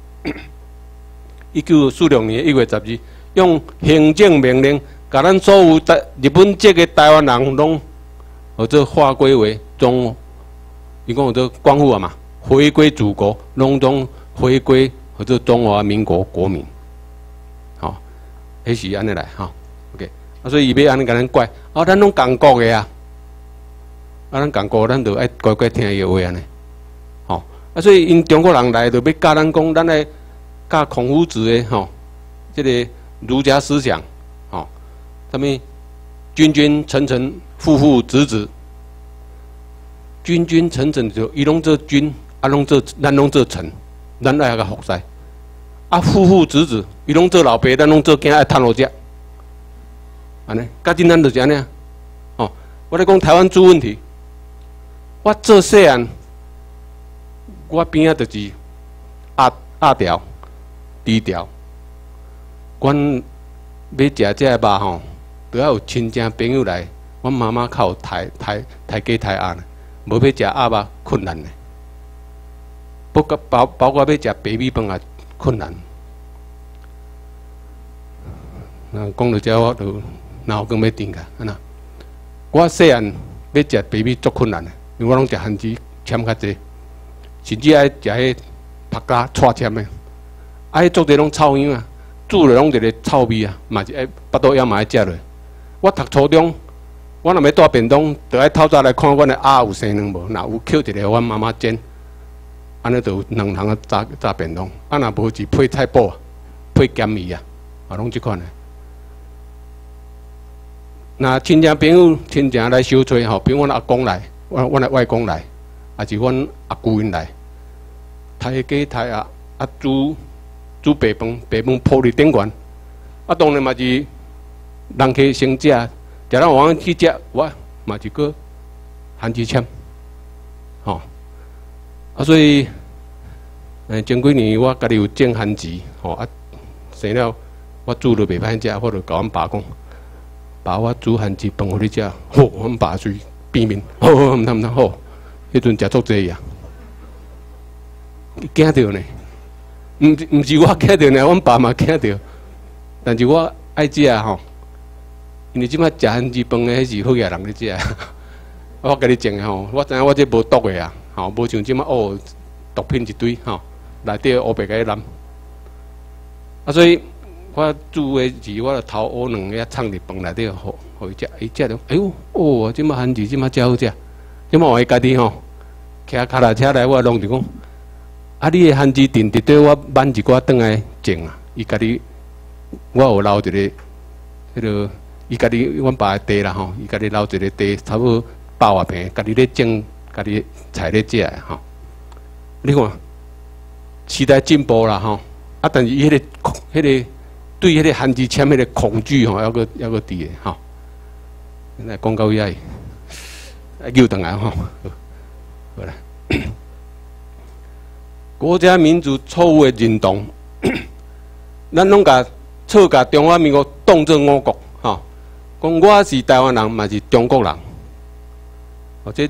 ，1946年1月12日，用行政命令，甲咱所有日本籍个台湾人拢，或者划归为中，伊讲做光复啊嘛，回归祖国，拢总回归。或者中华民国国民，吼，迄是安尼来吼 ，OK， 啊，所以伊要安尼甲咱怪，啊，咱拢共国的啊，啊，咱共国，咱就爱乖乖听伊话安尼，吼，啊，所以因中国人来就要教咱讲，咱来教孔夫子的吼，这个儒家思想，吼，啥物君君臣臣父父子子，君君臣臣就伊拢做君，啊，咱拢做臣。咱爱个服侍，啊，父父子子，伊拢做老爸，咱拢做囝，爱趁好食，安尼，家己咱就是安尼啊。哦， 我咧讲台湾主问题，我做细汉，我边仔就是鸭条、猪条，阮要食这肉吼，都要有亲戚朋友来。阮妈妈靠抬鸡抬鸭呢，无要食鸭肉困难呢。包括要食白米饭也困难。那讲到这，我就脑壳要定个，安那。我细汉要食白米足困难的，因为我拢食番薯签较济，甚至爱食迄拍家串签的，迄做者拢臭样啊，煮了拢一个臭味啊，嘛是爱巴肚枵嘛爱食落。我读初中。我若要带便当，就爱透早来看阮的鸭有生卵无，若有捡一个，阮妈妈煎，安尼就有2人啊炸便当。啊，若无是配菜脯、配咸鱼啊，拢即款的。那亲戚朋友、亲戚来相找吼，比如阮阿公来，阮的外公来，也是阮阿姑因来，抬鸡抬鸭，煮白饭，白饭铺伫顶悬，当然嘛是人客先食。食咱往去食，我嘛是个番薯签，吼，所以前几年我家己有种番薯，吼生了我煮了袂歹食，我就甲阮爸讲，爸我煮番薯饭互你食，好，阮爸随变面，好，毋通好，迄阵食足济啊，惊着呢，毋是我惊着呢，阮爸嘛惊着，但是我爱食吼。因为即摆食番薯饭的，迄是好野人咧食。我甲你种吼，我知影我这无毒的啊，吼，无像即摆毒品一堆吼，内底乌白个蓝。所以我煮的是我头乌两个藏伫饭内底，互伊食，伊食着，哎呦，即摆番薯即摆真好食。即摆我家己吼，骑脚踏车来，我拢就讲，你的番薯丁伫对我挽一寡转来种啊，伊家己，我有留一个，迄个。伊家己，阮爸的地啦吼，伊家己留一个地，差不多100外平，家己咧种，家己菜咧食的吼。你看，时代进步啦吼，但是伊迄个对迄个番薯签迄个恐惧吼，还佫伫的吼。来讲到遐，又转来吼，好啦。国家民族错误的认同，咱拢甲中华民国当作我国。讲我是台湾人，嘛是中国人，或者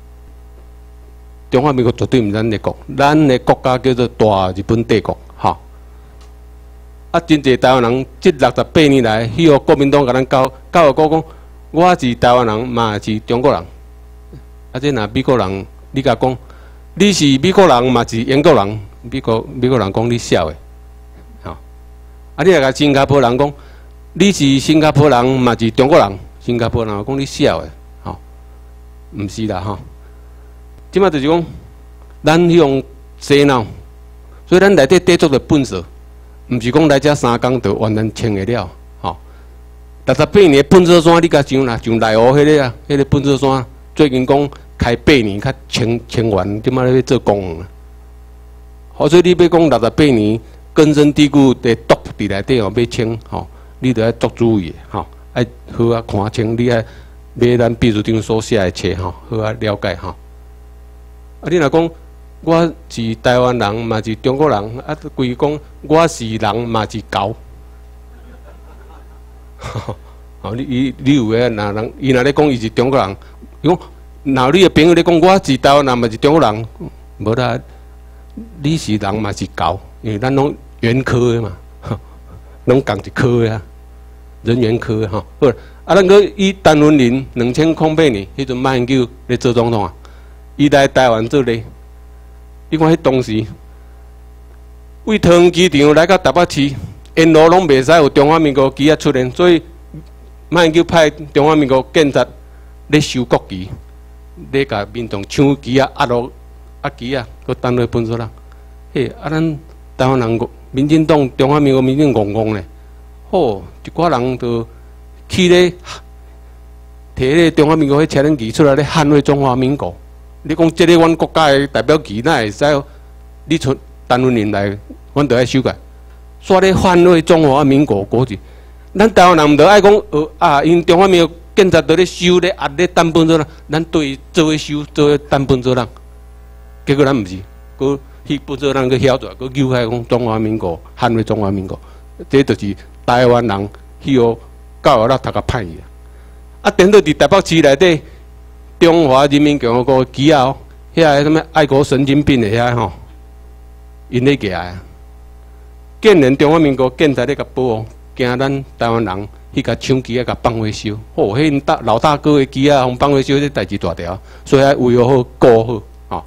中华民国绝对毋是咱的国，咱的国家叫做大日本帝国，吼。真侪台湾人，这68年来，迄个国民党甲咱教育局讲，我是台湾人，嘛是中国人。这若美国人，你甲讲，你是美国人，嘛是英国人，美国人讲你笑的，吼。你若甲新加坡人讲。你是新加坡人，嘛是中国人。新加坡人讲你笑的，吼，毋是啦，吼。即摆就是讲，咱用洗脑，所以咱内底底足着粪扫，毋是讲来遮3工就完全清会了，吼。68年粪扫山，你甲想啦，像内湖迄个粪扫山，最近讲开8年，较清完，即摆咧做公园啦。所以你要讲68年根深蒂固的毒伫内底哦，要清，吼。你着爱做注意，吼，爱好啊看清，你爱买咱秘书长所写的册，吼，好啊了解，吼。你若讲我是台湾人，嘛是中国人，规讲我是人，嘛是狗。吼，你有诶，若人伊若咧讲伊是中国人，伊讲，若你诶朋友咧讲我是台湾人，嘛是中国人，无啦，你是人嘛是狗，因为咱拢原科诶嘛，拢共一科诶啊。人员科吼，好，咱个以陈文林2008年，迄阵马英九咧做总统啊，伊来台湾做咧，你看迄当时，为桃园机场来到台北市，沿路拢袂使有中华民国旗啊出现，所以马英九派中华民国警察咧收国旗，咧甲民众抢旗啊、压落旗啊，搁等落分数啦。嘿，咱台湾人民进党、中华民国民进戆戆咧。好，一寡人就去咧，摕咧中华民国迄车轮旗出来咧捍卫中华民国。你讲这个阮国家的代表旗，哪会使你出陈文林来，阮就爱修改，煞咧捍卫中华民国国旗。咱台湾人毋着爱讲因中华民国警察在咧收咧压咧担本做人，咱对做伙收做伙担本做人，结果咱毋是，佮去本做人佮晓出来，佮扭开讲中华民国捍卫中华民国，这就是台湾人去学教育了读甲歹去啊！等到伫台北市内底，中华人民共和国旗啊，遐什么爱国神经病的遐吼，因咧举啊，竟然中华民国警察咧甲保护，惊咱台湾人去甲抢旗啊，甲放火烧，哦，迄老大哥的旗啊，互放火烧，这代志大条，所以爱维护好、顾好，吼。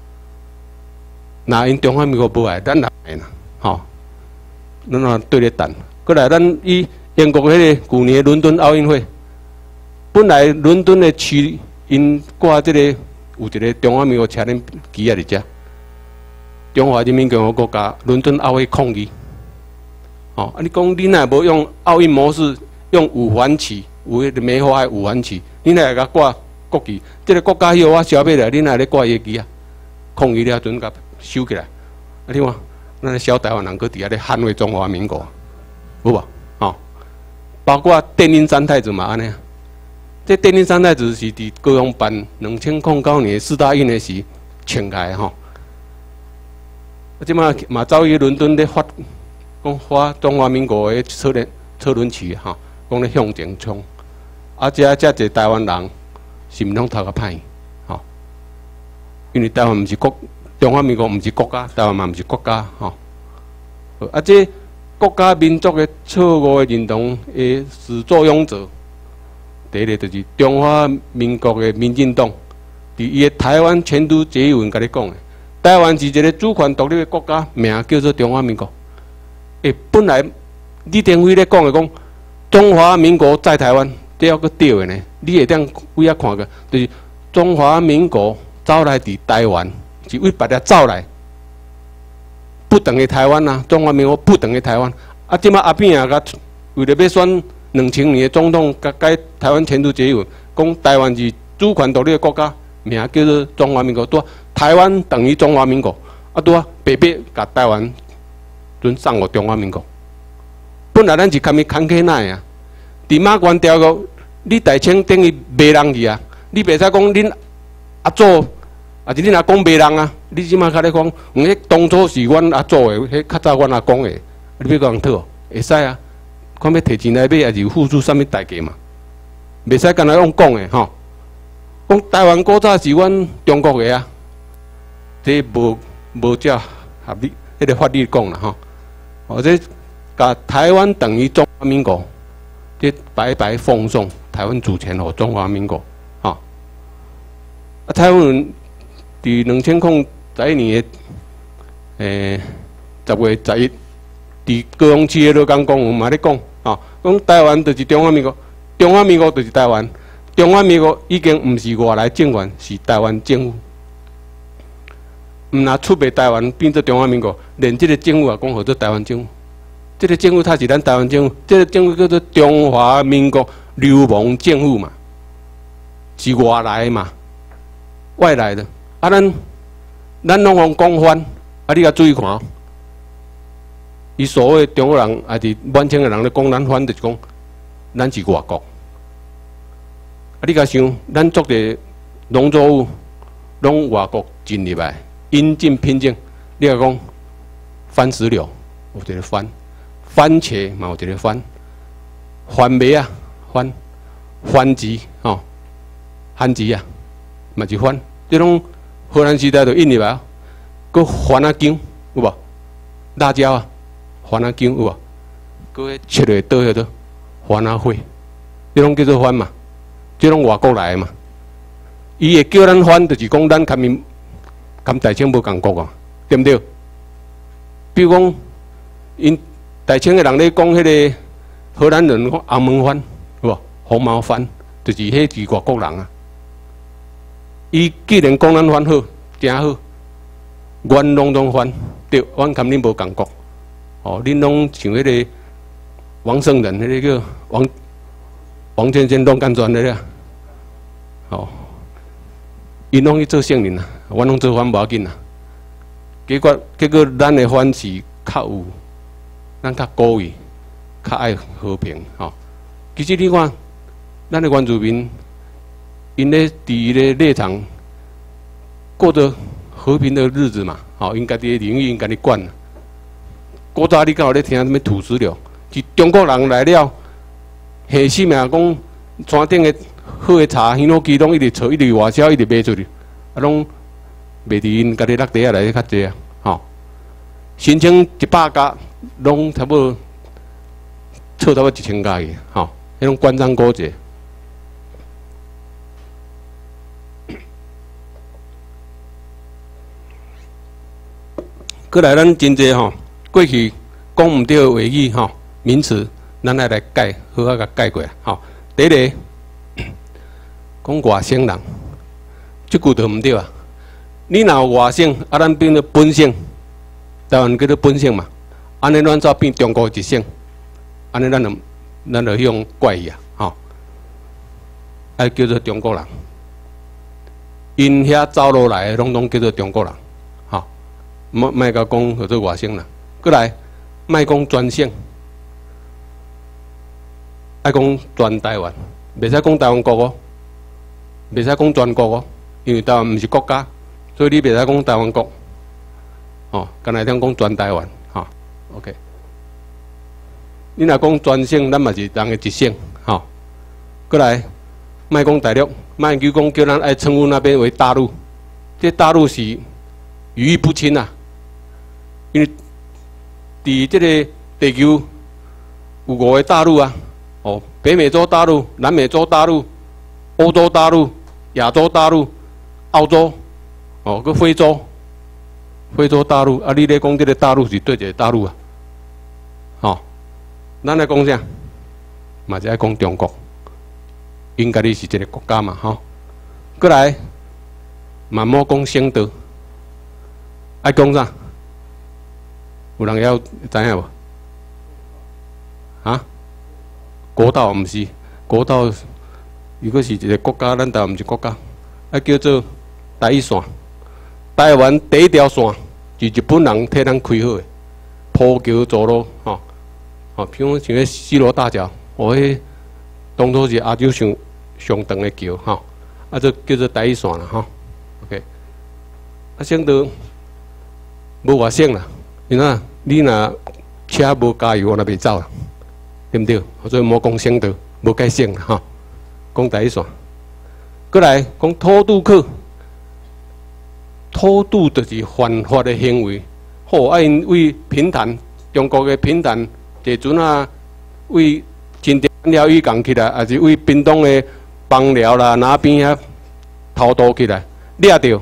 那因中华民国无爱，咱也爱啦，吼。咱若对咧等，过来咱以英国迄个旧年伦敦奥运会，本来伦敦的区因挂即个有一个中华民国车轮旗啊伫遮，中华人民共和国甲伦敦奥会抗议。哦，啊！你讲你若无用奥运模式，用五环旗，有迄个梅花的五环旗，你若会甲挂国旗，即个国家要我消灭了，你若咧挂伊个旗啊？抗议了，阵甲收起来。啊，你看，咱小台湾人搁伫遐咧捍卫中华民国，有无？哦，包括电音三太子嘛安尼。这电音三太子是伫高雄办2009年4大运的时请开吼。啊，即马嘛走去伦敦咧发。讲发中华民国的车轮旗哈，讲咧向前冲，啊，遮侪台湾人心拢头壳歹，吼，因为台湾毋是中华民国毋是国家，台湾嘛毋是国家，吼，啊，这国家民族的错误的认同的始作俑者，第一个就是中华民国的民进党，伫伊的台湾前途决议文甲你讲的，台湾是一个主权独立的国家，名叫做中华民国。本来李登辉咧讲的讲中华民国在台湾，这要个对的呢。你会当为遐看个，就是中华民国走来伫台湾，是为别个走来，不等于台湾啊。中华民国不等于台湾。啊，即马阿扁啊，为了要选2000年的总统，甲改台湾前途决议文，讲台湾是主权独立的国家，名叫做中华民国。对，台湾等于中华民国。啊，对啊，白白甲台湾。送互中华民国，本来咱是堪去坎坷奈啊！伫马关条个，你大清等于卖人去啊！你袂使讲恁阿祖，也是恁阿公卖人啊！你即马较咧讲，迄当初是阮阿祖的，迄较早阮阿公的，你要甲人讨？会使啊！看要摕钱来买，也是付出啥物代价嘛？袂使干那用讲的吼！讲台湾古早是阮中国的啊，这无照合理，迄个法律讲啦吼。或者甲台湾等于中华民国，这白白奉送台湾主权予中华民国，啊！啊，台湾伫2011年的10月11，伫高雄市的罗岗公园嘛咧讲，啊，讲台湾就是中华民国，中华民国就是台湾，中华民国已经毋是外来政权，是台湾政府。毋若出卖台湾变做中华民国，连这个政府也讲叫做台湾政府。这个政府它是咱台湾政府，这个政府叫做中华民国流氓政府嘛，是外来嘛，外来的。啊，咱拢用讲反，啊，你甲注意看哦。伊所谓中国人，也是满清的人咧讲咱反，就是讲咱是外国。啊，你甲想，咱做的农作物，拢外国进入来。引进拼进，你若讲番石榴有一个番，番茄嘛有一个番，番梅啊番薯吼，番薯啊嘛是番，这种荷兰时代就引入来，佮番仔姜有无？辣椒啊，番仔姜有无？佮迄切落倒迄个番仔花，这种叫做番嘛，这种外国来的嘛，伊会叫咱番，就是讲咱较面。跟大清无共国啊，对不对？比如讲，因大清的人咧讲迄个荷兰人讲红毛番，是无？红毛番就是迄是外国人啊。伊既然讲咱番好，真好，阮拢总番，对，阮跟恁无共国。哦，恁拢像迄个王圣人，迄个叫王先生拢干专的了，哦。因拢去做圣人啊，阮拢做番无要紧啊。结果咱的番是较有，咱较高义，较爱和平吼。其实你看， 咱的原住民，因咧伫伊咧立场过着和平的日子嘛，吼，因家己的领域因家己管。古早你敢有咧听什么土石流？是中国人来了，下死命讲山顶的好的茶、香鸡拢一直炒，一直外销，一直卖出去，啊，拢卖伫因家己落地下来较济啊，吼。申请100家，拢差不多凑差不多1000家去，吼，迄种官商勾结。过来，咱真济吼，过去讲毋对的话语吼，名词，咱来改，好甲改过吼。第一个，讲外省人，即句就毋对啊。你若有外省，啊，咱变做本省，台湾叫做本省嘛。安尼咱则变中国一省，安尼咱就迄种怪异啊，吼，爱叫做中国人。因遐走路来的，拢叫做中国人。莫甲讲叫做外省人，过来莫讲全省，爱讲全台湾，袂使讲台湾国哦，袂使讲全国哦，因为台湾毋是国家，所以你袂使讲台湾国，哦，干来听讲全台湾，吼 ，OK。你若讲全省，咱嘛是人的一省，吼。过来莫讲大陆，莫叫讲叫咱爱称呼那边为大陆，这大陆是语义不清啊。因为伫这个地球有5个大陆啊，哦，北美洲大陆、南美洲大陆、欧洲大陆、亚洲大陆、澳洲，哦，个非洲大陆啊，你咧讲这个大陆是对一个大陆啊，吼，咱来讲啥？嘛是爱讲中国，因家己是一个国家嘛，吼。过来，嘛莫讲省道，爱讲啥？有人要知影无？啊？国道毋是，国道如果是一个国家，咱台湾毋是国家，啊叫做台一线。台湾第一条线是日本人替咱开好的，铺桥走路，吼，吼，譬如像迄西螺大桥，哦，迄当初是亚洲上长的桥，吼，啊，这叫做台一线啦，吼 ，OK。啊，省道无外省啦。你若你若车无加油，那袂走啦，对毋对？所以莫讲省道，无改省啦，吼。讲第一线，过来讲偷渡客，偷渡就是犯法的行为。好，啊因为平潭，中国的平潭地船啊，为新店了屿港起来，还是为屏东的枋寮啦、那边遐偷渡起来，掠着。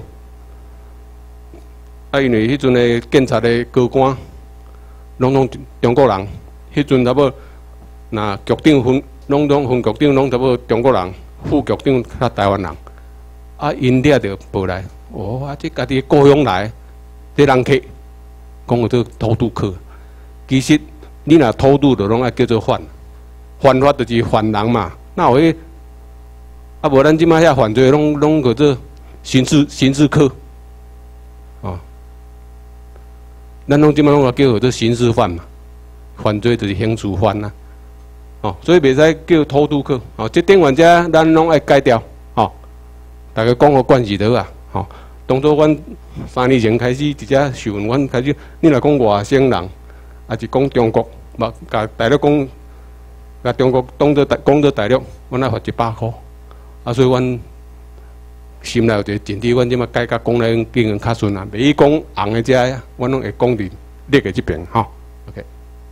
啊，因为迄阵的警察的高官，拢中国人，迄阵差不多，那局长拢分局长拢差不多中国人，副局长较台湾人。啊，因掠着报来，哦，啊，这家己故乡来，这人客，讲做偷渡客。其实你若偷渡，就拢爱叫做犯法就是犯人嘛。那有迄，啊，无咱即摆遐犯罪拢叫做刑事课，哦。咱拢即摆拢叫做刑事犯嘛，犯罪就是刑事犯啦，哦，所以袂使叫偷渡客，哦，这点原则咱拢爱改掉，哦，大家讲个惯势得啊，哦，当初阮3年前开始直接询问阮开始，你若讲外省人，还是讲中国，嘛，甲大陆讲，甲中国讲做大陆，阮爱罚100块，啊，所以阮心内有一个前提，阮即马改甲讲来经营较顺啊，袂去讲红的遮呀，阮拢会讲伫绿的即边，吼 ，OK。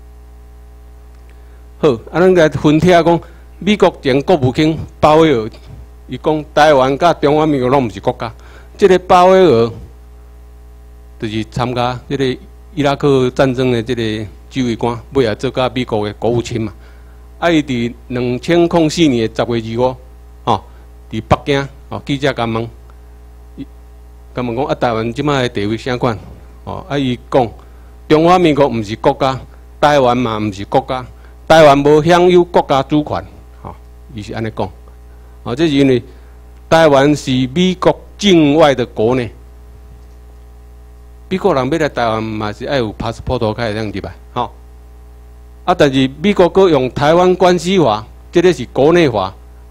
好，啊，咱来分析讲，美国前国务卿鲍威尔，伊讲台湾甲中华民国拢毋是国家。这个鲍威尔就是参加这个伊拉克战争的这个指挥官，尾也做甲美国的国务卿嘛。啊，伊伫2004年的10月25，吼，伫北京。哦，记者甲问讲啊，台湾即摆的地位啥款？哦，啊，伊讲中华民国毋是国家，台湾嘛毋是国家，台湾无享有国家主权。哦，伊是安尼讲。哦，这是因为台湾是美国境外的国内，美国人要来台湾嘛是爱有 passport 才会当入来。吼，啊，但是美国佫用台湾关系法，这个是国内法。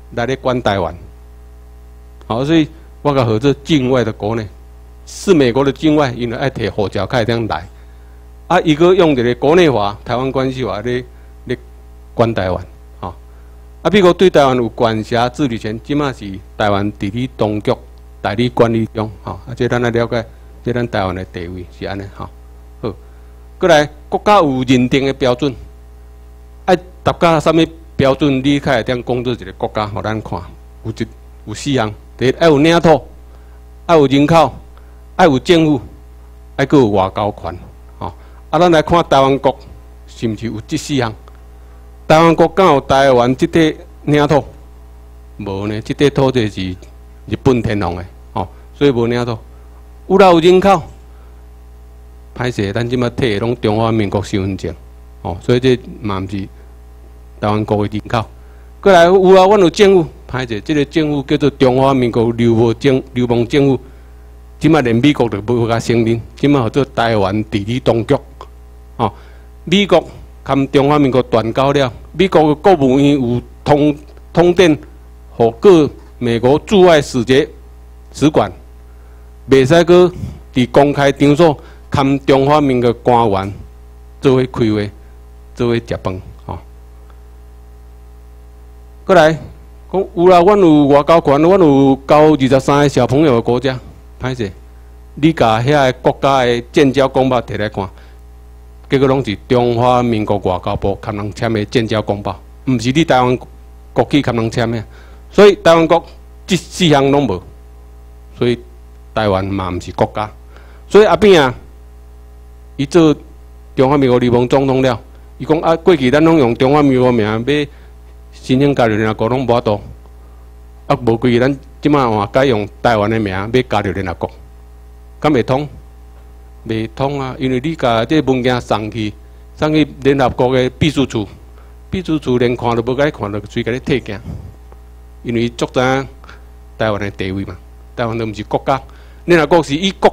来咧管台湾。好，所以我甲号做境外的国内，是美国的境外，因为爱摕护照开这样来。啊，伊个用一个国内法、台湾关系法咧管台湾。吼，啊，美国对台湾有管辖治理权，即马是台湾地理当局代理管理中。吼，啊，这咱来了解，这咱台湾的地位是安尼。吼，好，过来国家有认定的标准，爱达到啥物标准，你才会当讲做一个国家，互咱看。有4项。第一，爱有领土，爱有人口，爱有政府，爱阁有外交权。吼，啊，咱来看台湾国是毋是有这4项？台湾国敢有台湾这块领土？无呢，这块土地是日本天皇的，吼，所以无领土。有啦，有人口，歹势，咱即马摕的拢中华民国身份证，吼，所以这嘛毋是台湾国的人口。过来有啊，阮有政府。歹势，这个政府叫做中华民国流氓政府，即马连美国都无甲承认，即马叫做台湾地理当局。哦，美国跟中华民国断交了，美国的国务院有通电，互各美国驻外使馆，袂使搁伫公开场所跟中华民国官员做伙开会，做伙食饭。哦，过来。讲有啦，阮有外交权，阮有交23个小朋友的国家，歹势，你甲遐个国家的建交公报摕来看，结果拢是中华民国外交部甲人签的建交公报，毋是你台湾国去甲人签的，所以台湾国这4项拢无，所以台湾嘛毋是国家，所以阿扁啊，伊做中华民国流氓总统了，伊讲啊，过去咱拢用中华民国名要。申请加入联合国拢无法度，啊无规矩，咱即马换改用台湾的名要加入联合国，敢袂通？袂通啊！因为你甲这文件送去联合国的秘书处，秘书处连看都无甲看，就随甲你退件。因为足知影台湾的地位嘛，台湾都毋是国家，联合国是以国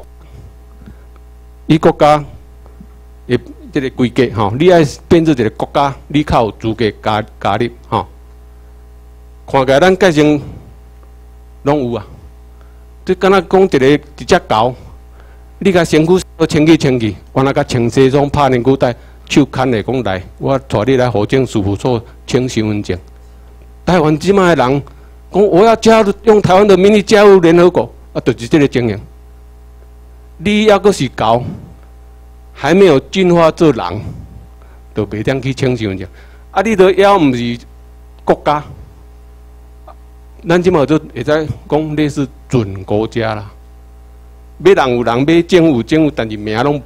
家的这个规格吼，你爱变做一个国家，你才有资格加入吼。看起来咱改成拢有啊，即敢若讲一只狗，你甲身躯清去，原来甲穿西装拍年裤带，手牵下讲来，我带你来户政事务所请身份证。台湾即卖人讲我要用台湾的名义加入联合国，啊，就是这个情形。你抑阁是狗，还没有进化做人，就袂当去请身份证。啊，你都要毋是国家。咱即马就会使讲类似准国家啦，要人有人，要政府有政府，但是名拢，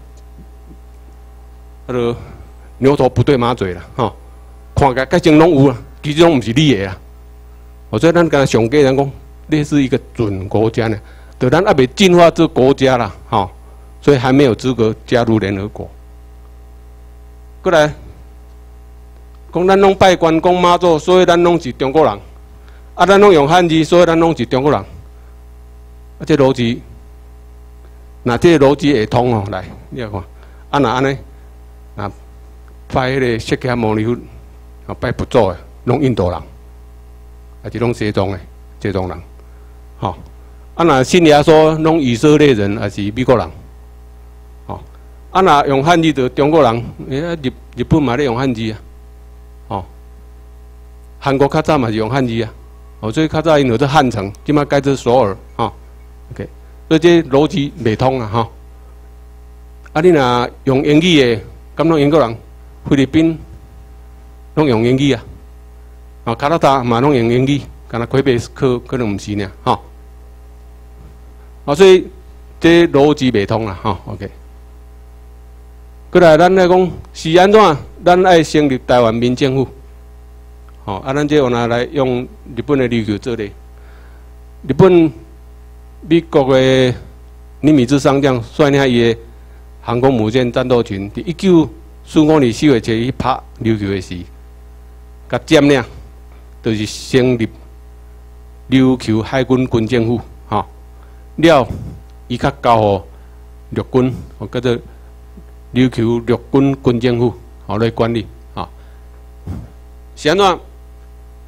牛头不对马嘴啦，吼，看起来改成拢有啦，其实拢毋是你的啦。所以咱敢上计人讲，类似一个准国家呢，就咱还未进化做国家啦，吼，所以还没有资格加入联合国。过来，讲咱拢拜关公妈祖，所以咱拢是中国人。啊，咱拢用汉字，所以咱拢是中国人。啊，这逻辑，那这逻辑会通哦。来，你来看，啊，那安尼，啊，拜迄个释迦牟尼佛，啊，拜佛祖的，拢印度人，啊，是拢西藏的，西藏人，吼。啊，那信耶稣，拢以色列人，还是美国人，吼。啊，那用汉字就中国人，日本嘛咧用汉字啊，吼。韩国较早嘛是用汉字啊。哦，所以较早因有做汉城，即马改做首尔，吼 ，OK， 所以这逻辑袂通啊，吼。啊，你若用英语的，敢拢英国人？菲律宾拢用英语啊，啊，加拿大嘛拢用英语，敢若魁北克可能毋是呢，吼。啊，所以这逻辑袂通啦，吼 ，OK。过来，咱来讲是安怎？咱爱成立台湾民政府。吼，啊，咱这有来用日本的琉球做例。日本美国的尼米兹上将率领伊的航空母舰战斗群，伫1945年4月7日去拍琉球的时，甲占领，就是成立琉球海军军政府。吼，了，伊较交互陆军，叫做琉球陆军军政府，来管理。吼，是安怎？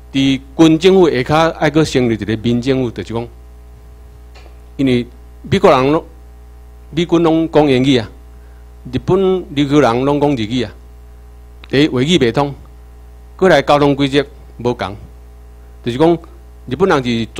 伫军政府下骹爱阁成立一个民政府，就是讲，因为美军拢讲英语啊，日本琉球人拢讲日语啊，第一话语袂通，过来交通规则无共，就是讲日本人是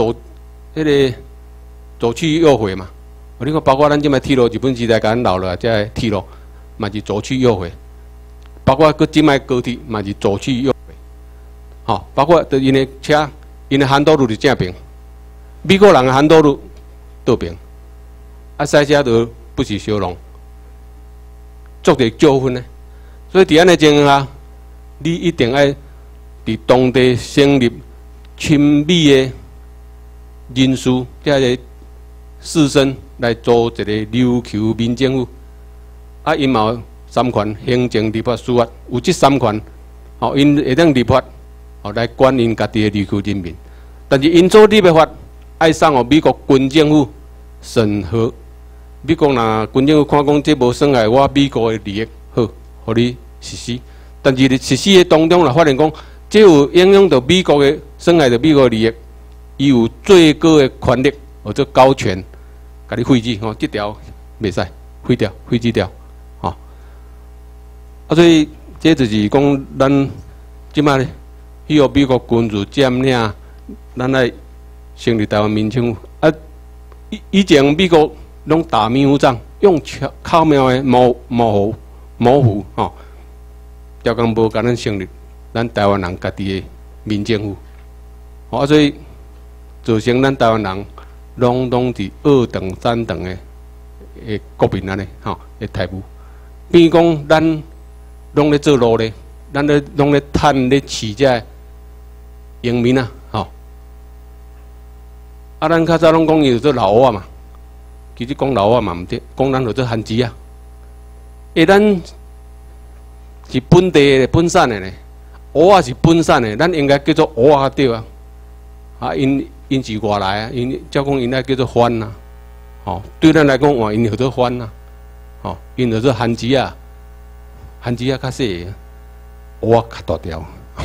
左去右回嘛。你看，包括咱即摆铁路，日本时代甲咱留落来，即个铁路嘛是左去右回，包括佮即摆高铁嘛是左去右回，吼，包括因的车，因的hand道路是正平，美国人的hand道路倒平，啊，赛车都不是相容，足侪纠纷呢。所以伫安尼情况下，你一定爱伫当地成立亲美的人士，即个士绅来组一个琉球民政府。啊，因嘛有3权：行政、立法、司法。有这3权，吼，因会当立法，吼来管因家己的琉球人民。但是因所立的法，爱送互美国军政府审核。美国若军政府看讲这无损害我美国的利益，好，互你实施。但是实施的当中，若发现讲这有影响到美国的，损害到美国的利益，伊有最高的权力或者高权，甲你废止吼，这条袂使废掉、废止掉，吼。啊，所以这就是讲咱即摆希望美国军事占领，咱来成立台湾民政府。啊，以前美国拢打迷糊仗，用巧妙的模糊吼，调工无甲咱成立咱台湾人家己的民政府。啊，所以造成咱台湾人拢是2等3等的国民安尼吼的态度，变讲咱拢咧做奴隶，咱拢咧趁咧饲这英民啊，吼。啊，咱较早拢讲伊做老蛙嘛，其实讲老蛙嘛毋对，讲咱做汉子啊。咱是本地的本省的呢，蚵仔是本省的，咱应该叫做蚵仔较对啊。啊，因是外来啊，因照讲因爱叫做番啊，吼，对咱来讲话因叫做番啊，吼，因叫做番子啊，番子啊较细个，蚵仔较大条。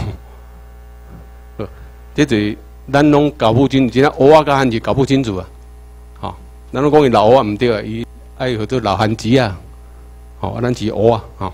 这就是咱拢搞不清，真正蚵仔甲番子搞不清楚啊，吼，咱拢讲伊老蚵仔毋对啊，伊爱叫做老番子啊，吼，啊，咱是蚵仔，吼。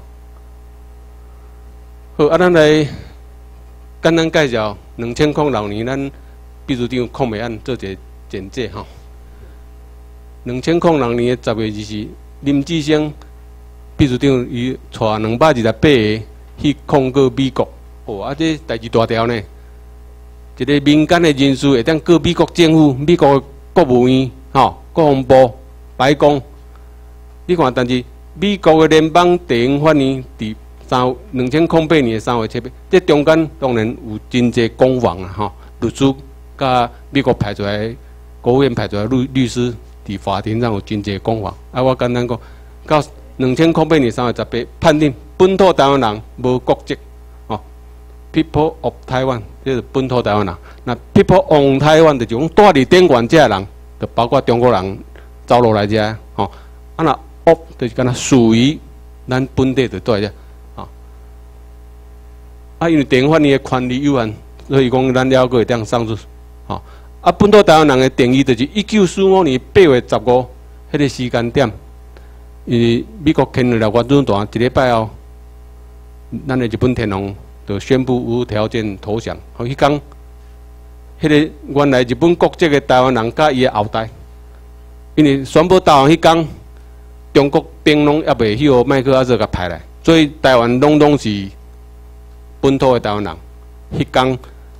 好，啊，咱来简单介绍2006年咱秘书长抗美案做一个简介吼。2006年10月24日，林志升秘书长伊带228个去控告美国。哦，啊，这代志大条呢。一个民间的人士会当告美国政府、美国的国务院、吼、国防部、白宫。你看，但是美国的联邦地方法院伫2008年3月7日，这中间当然有真济攻防啊，吼，律师。甲美国派出来，国务院派出来律师伫法庭上有真济攻防。啊，我简单讲，到2008年3月18日判定本土台湾人无国籍，哦 ，People of Taiwan， 这是本土台湾人。那 People on Taiwan 就是讲住伫顶悬这人，就包括中国人走落来这，吼。啊，那 of 就是敢若属于咱本地就住这，吼。啊，因为地方法院的权力有限，所以讲咱了个会当上诉。啊，本土台湾人的定义就是1945年8月15迄个时间点，因为美国签了原子弹，1礼拜后，咱的日本天皇就宣布无条件投降。好，迄天，迄个原来日本国籍的台湾人甲伊的后代，因为宣布投降迄天，中国兵拢还袂晓麦克阿瑟甲派来，所以台湾拢是本土的台湾人。迄天。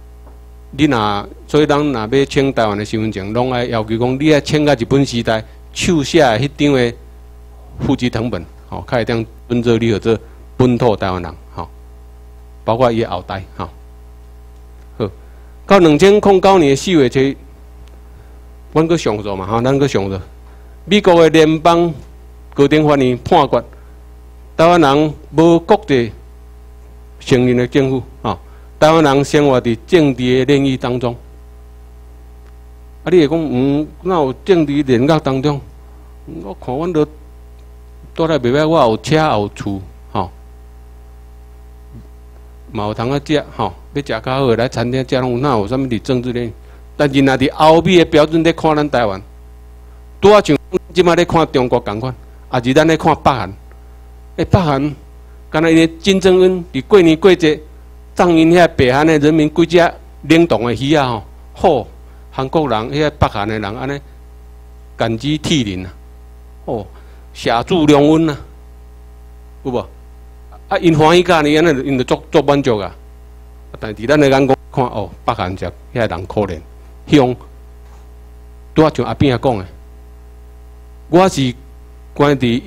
所以咱若要签台湾的身份证，拢爱要求讲，你爱签到日本时代手写迄张的户籍誊本，吼，才会当遵照你号做本土台湾人，吼，包括伊后代，吼。好，到2009年4月7日，阮阁上诉嘛，吼，咱阁上诉。美国的联邦高等法院判决，台湾人无国际承认的政府，吼。台湾人生活伫政治的炼狱当中，啊，你会讲，哪有政治炼狱当中？我看阮都住来袂歹，我有车有厝，吼。 嘛有通啊食吼，要食较好诶，来餐厅食拢有，哪有啥物伫政治咧？但是若伫欧美诶标准咧看咱台湾，拄啊像即摆咧看中国共款，也是咱咧看北韩。北韩，敢若因诶金正恩伫过年过节，葬因遐北韩诶人民几只冷冻诶鱼啊吼，韩国人遐北韩诶人安尼感激涕零啊，下注良温啊，有无？啊，因欢喜甲呢，安尼因就足满足啊。但是咱诶眼光看，北韩只遐人可怜，向拄啊像阿扁讲诶，我是关伫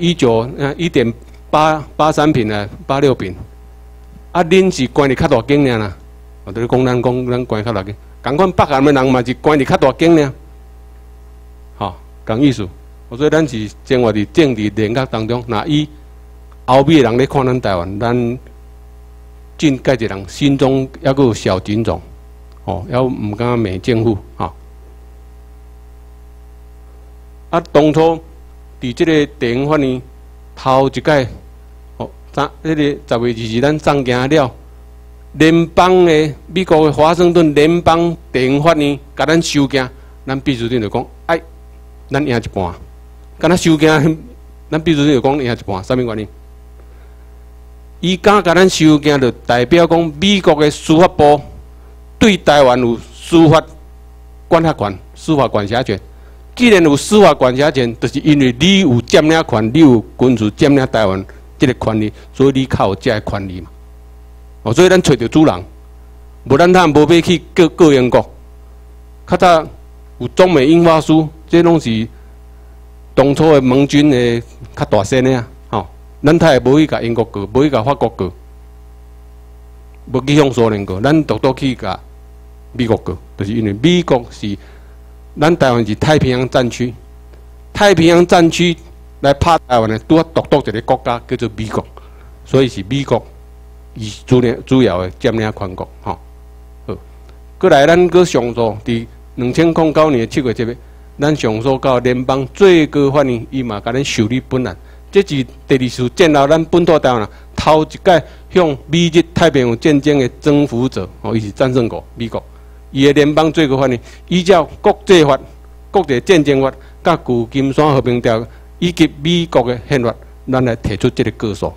1.83平啊，86平，啊，恁是关伫较大间尔啦。我就是讲咱关较大间，共款北韩诶人嘛是关伫较大间尔，吼，共意思。所以咱是生活伫政治联合当中，那以欧美人咧看咱台湾，咱真介一人心中还佫有小警钟，还毋敢骂政府吼。啊，当初伫即个地方法院头一届，迄个10月20日咱送行了，联邦的美国的华盛顿联邦地方法院甲咱收件，咱秘书长就讲，咱赢一半。敢若收件，咱秘书长就讲赢一半，啥物原因？伊敢甲咱收件，就代表讲美国的司法部对台湾有司法管辖权、司法管辖权。既然有司法管辖权，就是因为你有占领权，你有军事占领台湾这个权利，所以你较有这个权利嘛。所以咱找着主人，无咱他无要去告英国。较早有中美英法书，这拢是当初的盟军的较大声的啊，咱太无去甲英国告，无去甲法国告，无去向苏联告，咱独去甲美国告，就是因为美国是咱台湾是太平洋战区，太平洋战区来拍台湾的，独一个国家叫做美国，所以是美国以主要的占领权国，吼。好，过来咱搁上诉，伫2009年7月7日。咱上诉到联邦最高法院，伊嘛甲咱受理本案。这是第二次见到咱本土台湾人头一届向美日太平洋战争的征服者，伊是战胜国美国。伊的联邦最高法院依照国际法、国际战争法、甲旧金山和平条约以及美国的宪法，咱来提出这个告诉。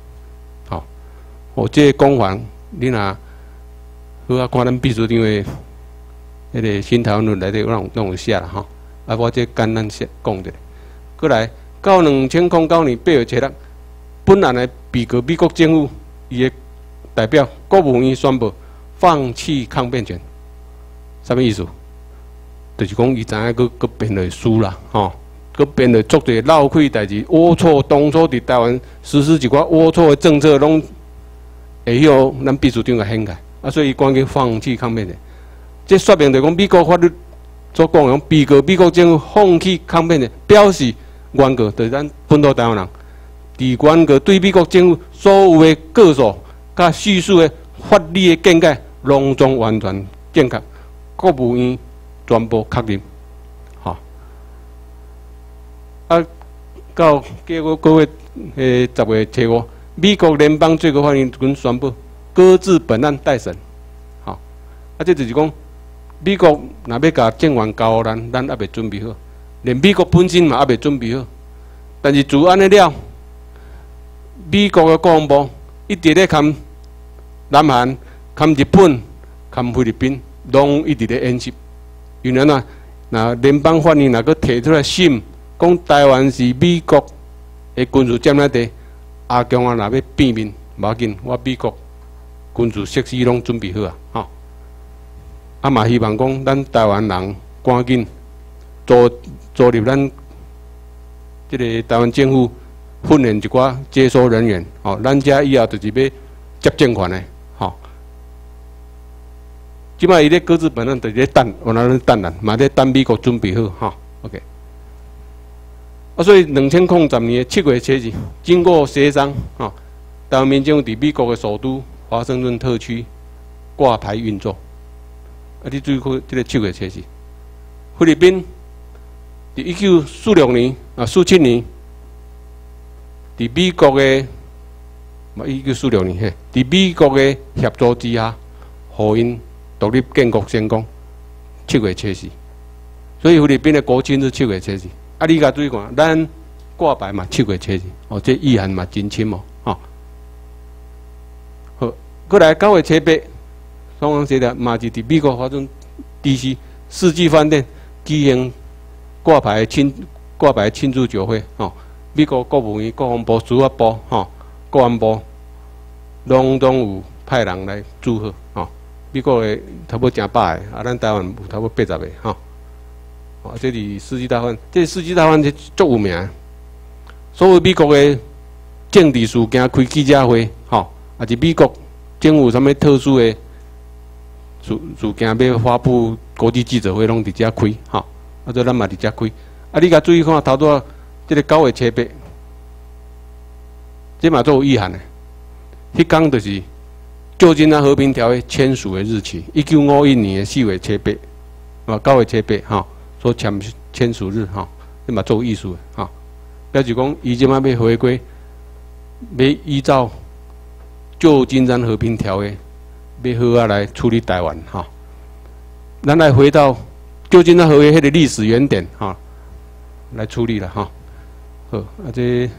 这个讲法，你若好啊，看咱秘书长的迄个新台湾论内底拢有写啦，吼。我这简单说讲者，过来到2009年8月7日，本案的被告美国政府伊的代表国务院宣布放弃抗辩权，啥物意思？就是讲伊知影佮辩落输啦，吼，佮辩落做者闹亏代志，龌龊当初伫台湾实施一寡龌龊的政策，拢会晓咱秘书长个掀开，所以伊赶紧放弃抗辩权。这说明就讲美国法律。所讲讲，被告美国政府放弃抗辩权，表示原告就是咱本土台湾人，伫原告对美国政府所有的告诉、甲叙述的法理的见解，拢总完全正确，国务院全部确认。吼，到结果9月10月7日，美国联邦最高法院军宣布搁置本案待审。吼，这就是讲。美国若要甲证券交互咱，咱还未准备好，连美国本身嘛还未准备好。但是自安尼了，美国的国防部一直咧看南韩、看日本、看菲律宾，拢一直咧演习。因为呐，那联邦法院若搁提出来审，讲台湾是美国的军事占领地，阿强啊，若要变面，无要紧，我美国军事设施拢准备好啊，吼。嘛希望讲，咱台湾人赶紧组入咱这个台湾政府训练一寡接收人员，咱遮以后就是要接政权的，即摆伊咧搁置本案，就是咧等，我那咧等咱，嘛咧等美国准备好，OK。所以2010年7月7日，经过协商，台湾民众伫美国的首都华盛顿特区挂牌运作。你注意看，这个7月7日，菲律宾伫1946年47年，伫美国的 1946年嘿，伫美国的协助之下，互因独立建国成功，7月7日。所以菲律宾的国庆是7月7日。啊，你甲注意看，咱挂牌嘛7月7日，哦，这意涵嘛真深哦，吼。好，过来9月7日，双方协调嘛是伫美国华盛顿 DC 世纪饭店举行挂牌庆祝酒会，吼。美国国务院、国防部、司法部、吼、国安部，拢有派人来祝贺，吼。美国的差不多成100个，啊，咱台湾有差不多80个，吼。哦，这是世纪大饭，这世纪大饭是足有名。所有美国的政治事件开记者会，吼，啊是美国政府有啥物特殊的事件要发布国际记者会，拢伫遮开，吼。啊，所以咱嘛伫遮开。啊，你甲注意看头拄仔，这个9月7日，这嘛做有意涵的。迄天就是旧金山和平条约签署的日期，1951年的4月7日，啊9月7日，吼，所签署日，吼，这嘛做有意思的，吼。表示讲，伊即摆要回归，要依照旧金山和平条约，要好来处理台湾，吼。咱来回到旧金山合约迄个历史原点，吼，来处理了，吼。好，啊这，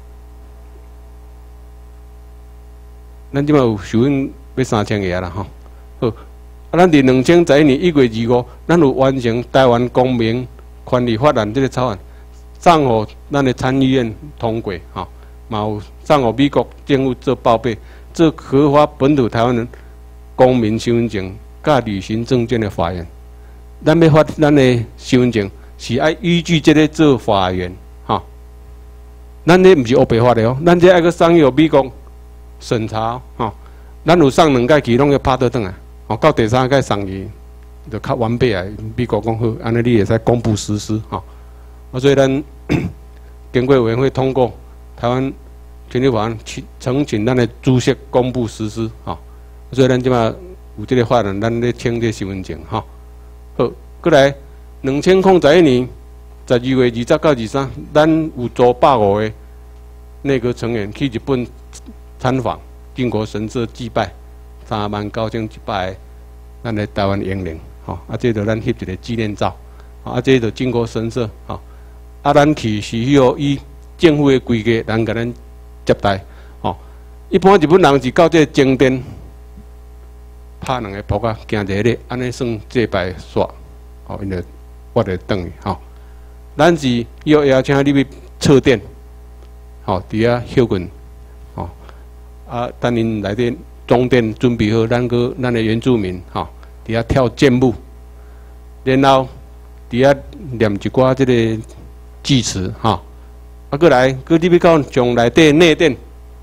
咱即摆有受允要3000个啦，吼。好，啊咱伫2011年1月25日，咱有完成台湾公民权利法案这个草案，送互咱的参议院通过，吼，嘛有送互美国政府做报备，做核发本土台湾人公民身份证甲旅行证件的法源。咱要发咱的身份证，是爱依据这个做法源，吼。咱这毋是黑白法的哦，咱这爱去送予美国审查，吼。咱有送2届期，拢要拍倒转来，吼，到第3届送去，就较完备啊。美国讲好，安尼你会使公布实施，吼。啊，所以咱经过委员会通过台湾权利法案，呈请咱的主席公布实施，吼。所以咱即马有这个法案，咱咧签这身份证，吼。好，过来2011年12月20到23，咱有组150个内阁成员去日本参访靖国神社祭拜，39100个咱的台湾英灵，吼，啊，这就咱翕一个纪念照，啊，这就靖国神社，吼，啊，咱去是以政府的规格，咱甲咱接待，吼，一般日本人是到这正殿拍2个扑啊，行一个礼，安尼算祭拜煞，吼，因着我着转去，吼。咱是要邀请你去册店，吼，伫遐休困，吼，啊，等因内底中殿准备好，咱的原住民，吼，伫遐跳剑舞，然后伫遐念一寡即个祭词，吼，啊，过来，你要到从内底内殿，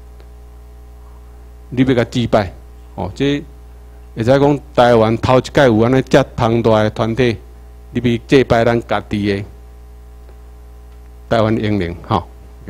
你要甲祭拜，吼，这会使讲台湾头一届有安尼遮庞大的团体，你要祭拜咱家己的台湾英灵，吼。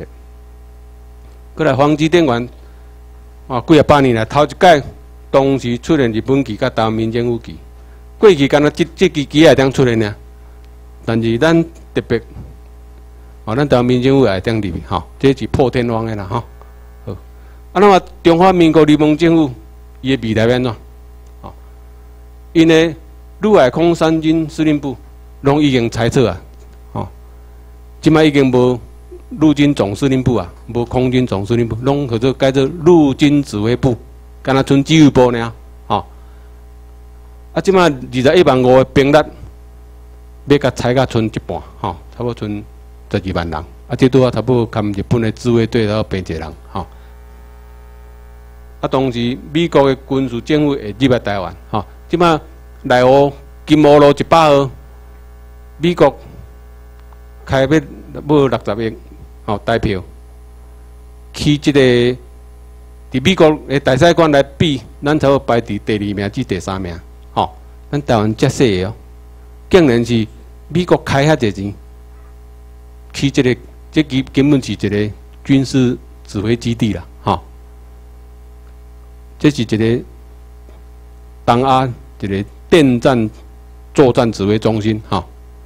过来防止电源，啊，几啊百年来头一届同时出现日本旗甲台湾民政府旗，过去敢若这支旗会当出现呢，但是咱特别，哦，咱台湾民政府会当入去，吼，这是破天荒的啦，吼。好，啊，那么中华民国联邦政府伊的未来安怎？哦，因为陆海空三军司令部拢已经裁撤啊，哦，即摆已经无陆军总司令部啊，无空军总司令部，拢叫做改做陆军指挥部，敢若剩指挥部尔，吼。啊，即摆21.5万个兵力，要甲裁甲剩一半，吼，差不多剩12万人。啊，这拄啊差不多含日本的自卫队了变一个人，吼。啊，同时美国的军事政府会入来台湾，吼。即摆内湖金湖路100号，美国开要买60亿。哦，代表去即个伫美国的大使馆来比，咱差不多排伫第2名至第3名。吼，咱台湾遮细个哦，竟然是美国开遐侪钱，去即个，这根本是一个军事指挥基地啦。吼，这是一个东亚一个电战作战指挥中心。吼，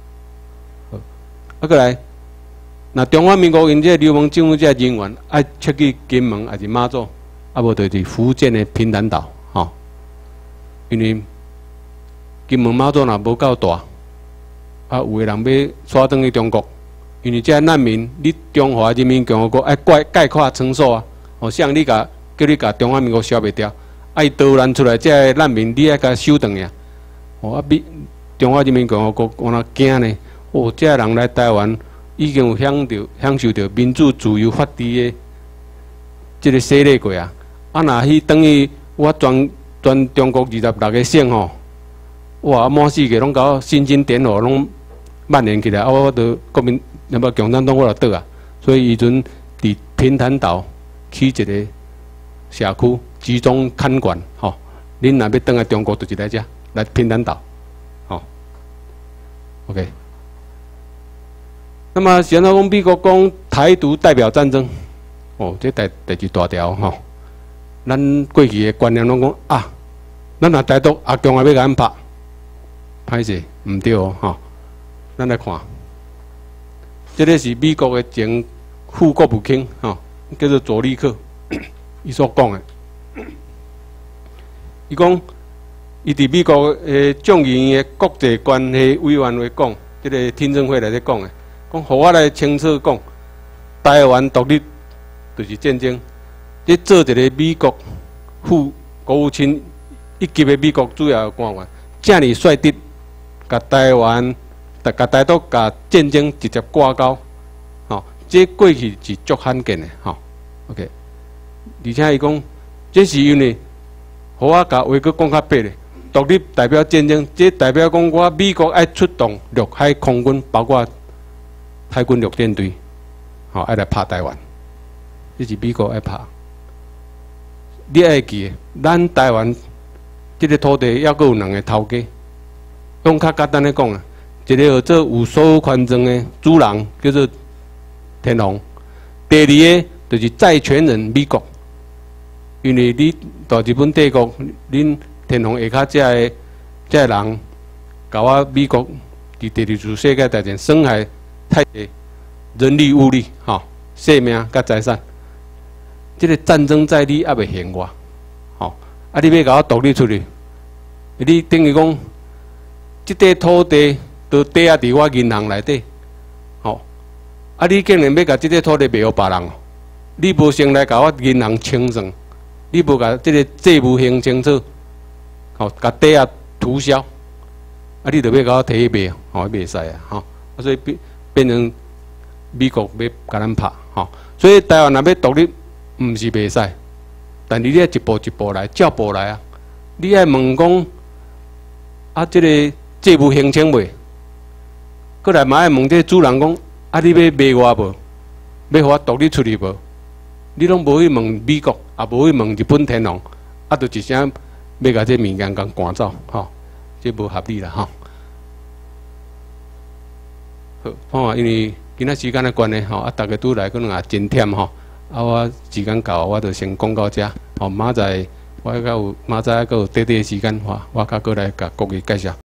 啊，过来。那中华民国因这流氓政府这人员爱出去金门还是马祖， 啊无就是福建的平潭岛，吼，因为金门马祖若无够大，啊有个人要刷转去中国，因为这难民，你中华人民共和国爱概括称数啊，哦，像你叫你中华民国消袂掉，啊伊逃难出来这难民，你爱甲收转呀，哦啊中华人民共和国我那惊呢，哦，这人来台湾已经有享受到民主自由法治的这个洗礼过啊，啊若去等于我全中国26个省吼，哇满世界拢甲我新兴点火拢蔓延起来，啊我都国民那么共产党我就倒啊，所以伊阵伫平潭岛起一个社区集中看管，吼，恁若要倒来中国，就是来遮来平潭岛。OK， 那么现在讲美国讲台独代表战争，哦，这第一大条吼。咱过去的观念拢讲啊，咱若台独阿强也要甲咱拍，歹势毋对哦吼。咱来看，这个是美国的前副国务卿吼，叫做佐利克，伊所讲的。伊讲。伊伫美国众议院的国际关系委员会讲，即个听证会内底讲的，讲，互我来清楚讲，台湾独立就是战争。即做一个美国副国务卿一级的美国主要官员，这尔率直，甲台湾、甲台独、甲战争直接挂钩，吼，这过去是足罕见的，吼 ，OK。而且伊讲，这是因为，互我甲话佫讲较白咧。独立代表战争，这代表讲我美国爱出动陆海空军，包括海军陆战队，吼爱来拍台湾。这是美国爱拍。你爱记，咱台湾这个土地还阁有两个头家。用较简单的讲啊，一个叫做有所有权证的主人叫做天皇，第二个就是债权人美国，因为你大日本帝国，恁。天皇下骹这人，甲我美国伫第二次世界大战伤害太多人力物力，吼，性命甲财产，这个战争在你还未还我，吼，啊你要甲我独立出去，你等于讲，这块土地都抵啊伫我银行内底，吼，啊你竟然要甲这块土地卖互别人，你无先来甲我银行清算，你无甲这个债务还清楚。吼，甲底下涂销，啊，你着要甲我摕去卖，吼，袂使啊，吼，啊，所以变成美国要甲咱拍，吼，所以台湾若要独立，毋是袂使，但是你要一步一步来，照步来啊，你爱问讲，啊，这个债务还清未？过来嘛爱问这主人讲，啊，你要卖我无？要互我独立出去无？你拢无去问美国，也无去问日本天皇，啊，就一声。要甲这物件共赶走，吼，这无合理啦，吼。好，因为今仔时间的关系，吼，啊，大家拄来可能也真忝，吼，啊，我时间到，我就先讲到这，吼，明仔我还有明仔还有短的时间，我较过来甲各位介绍。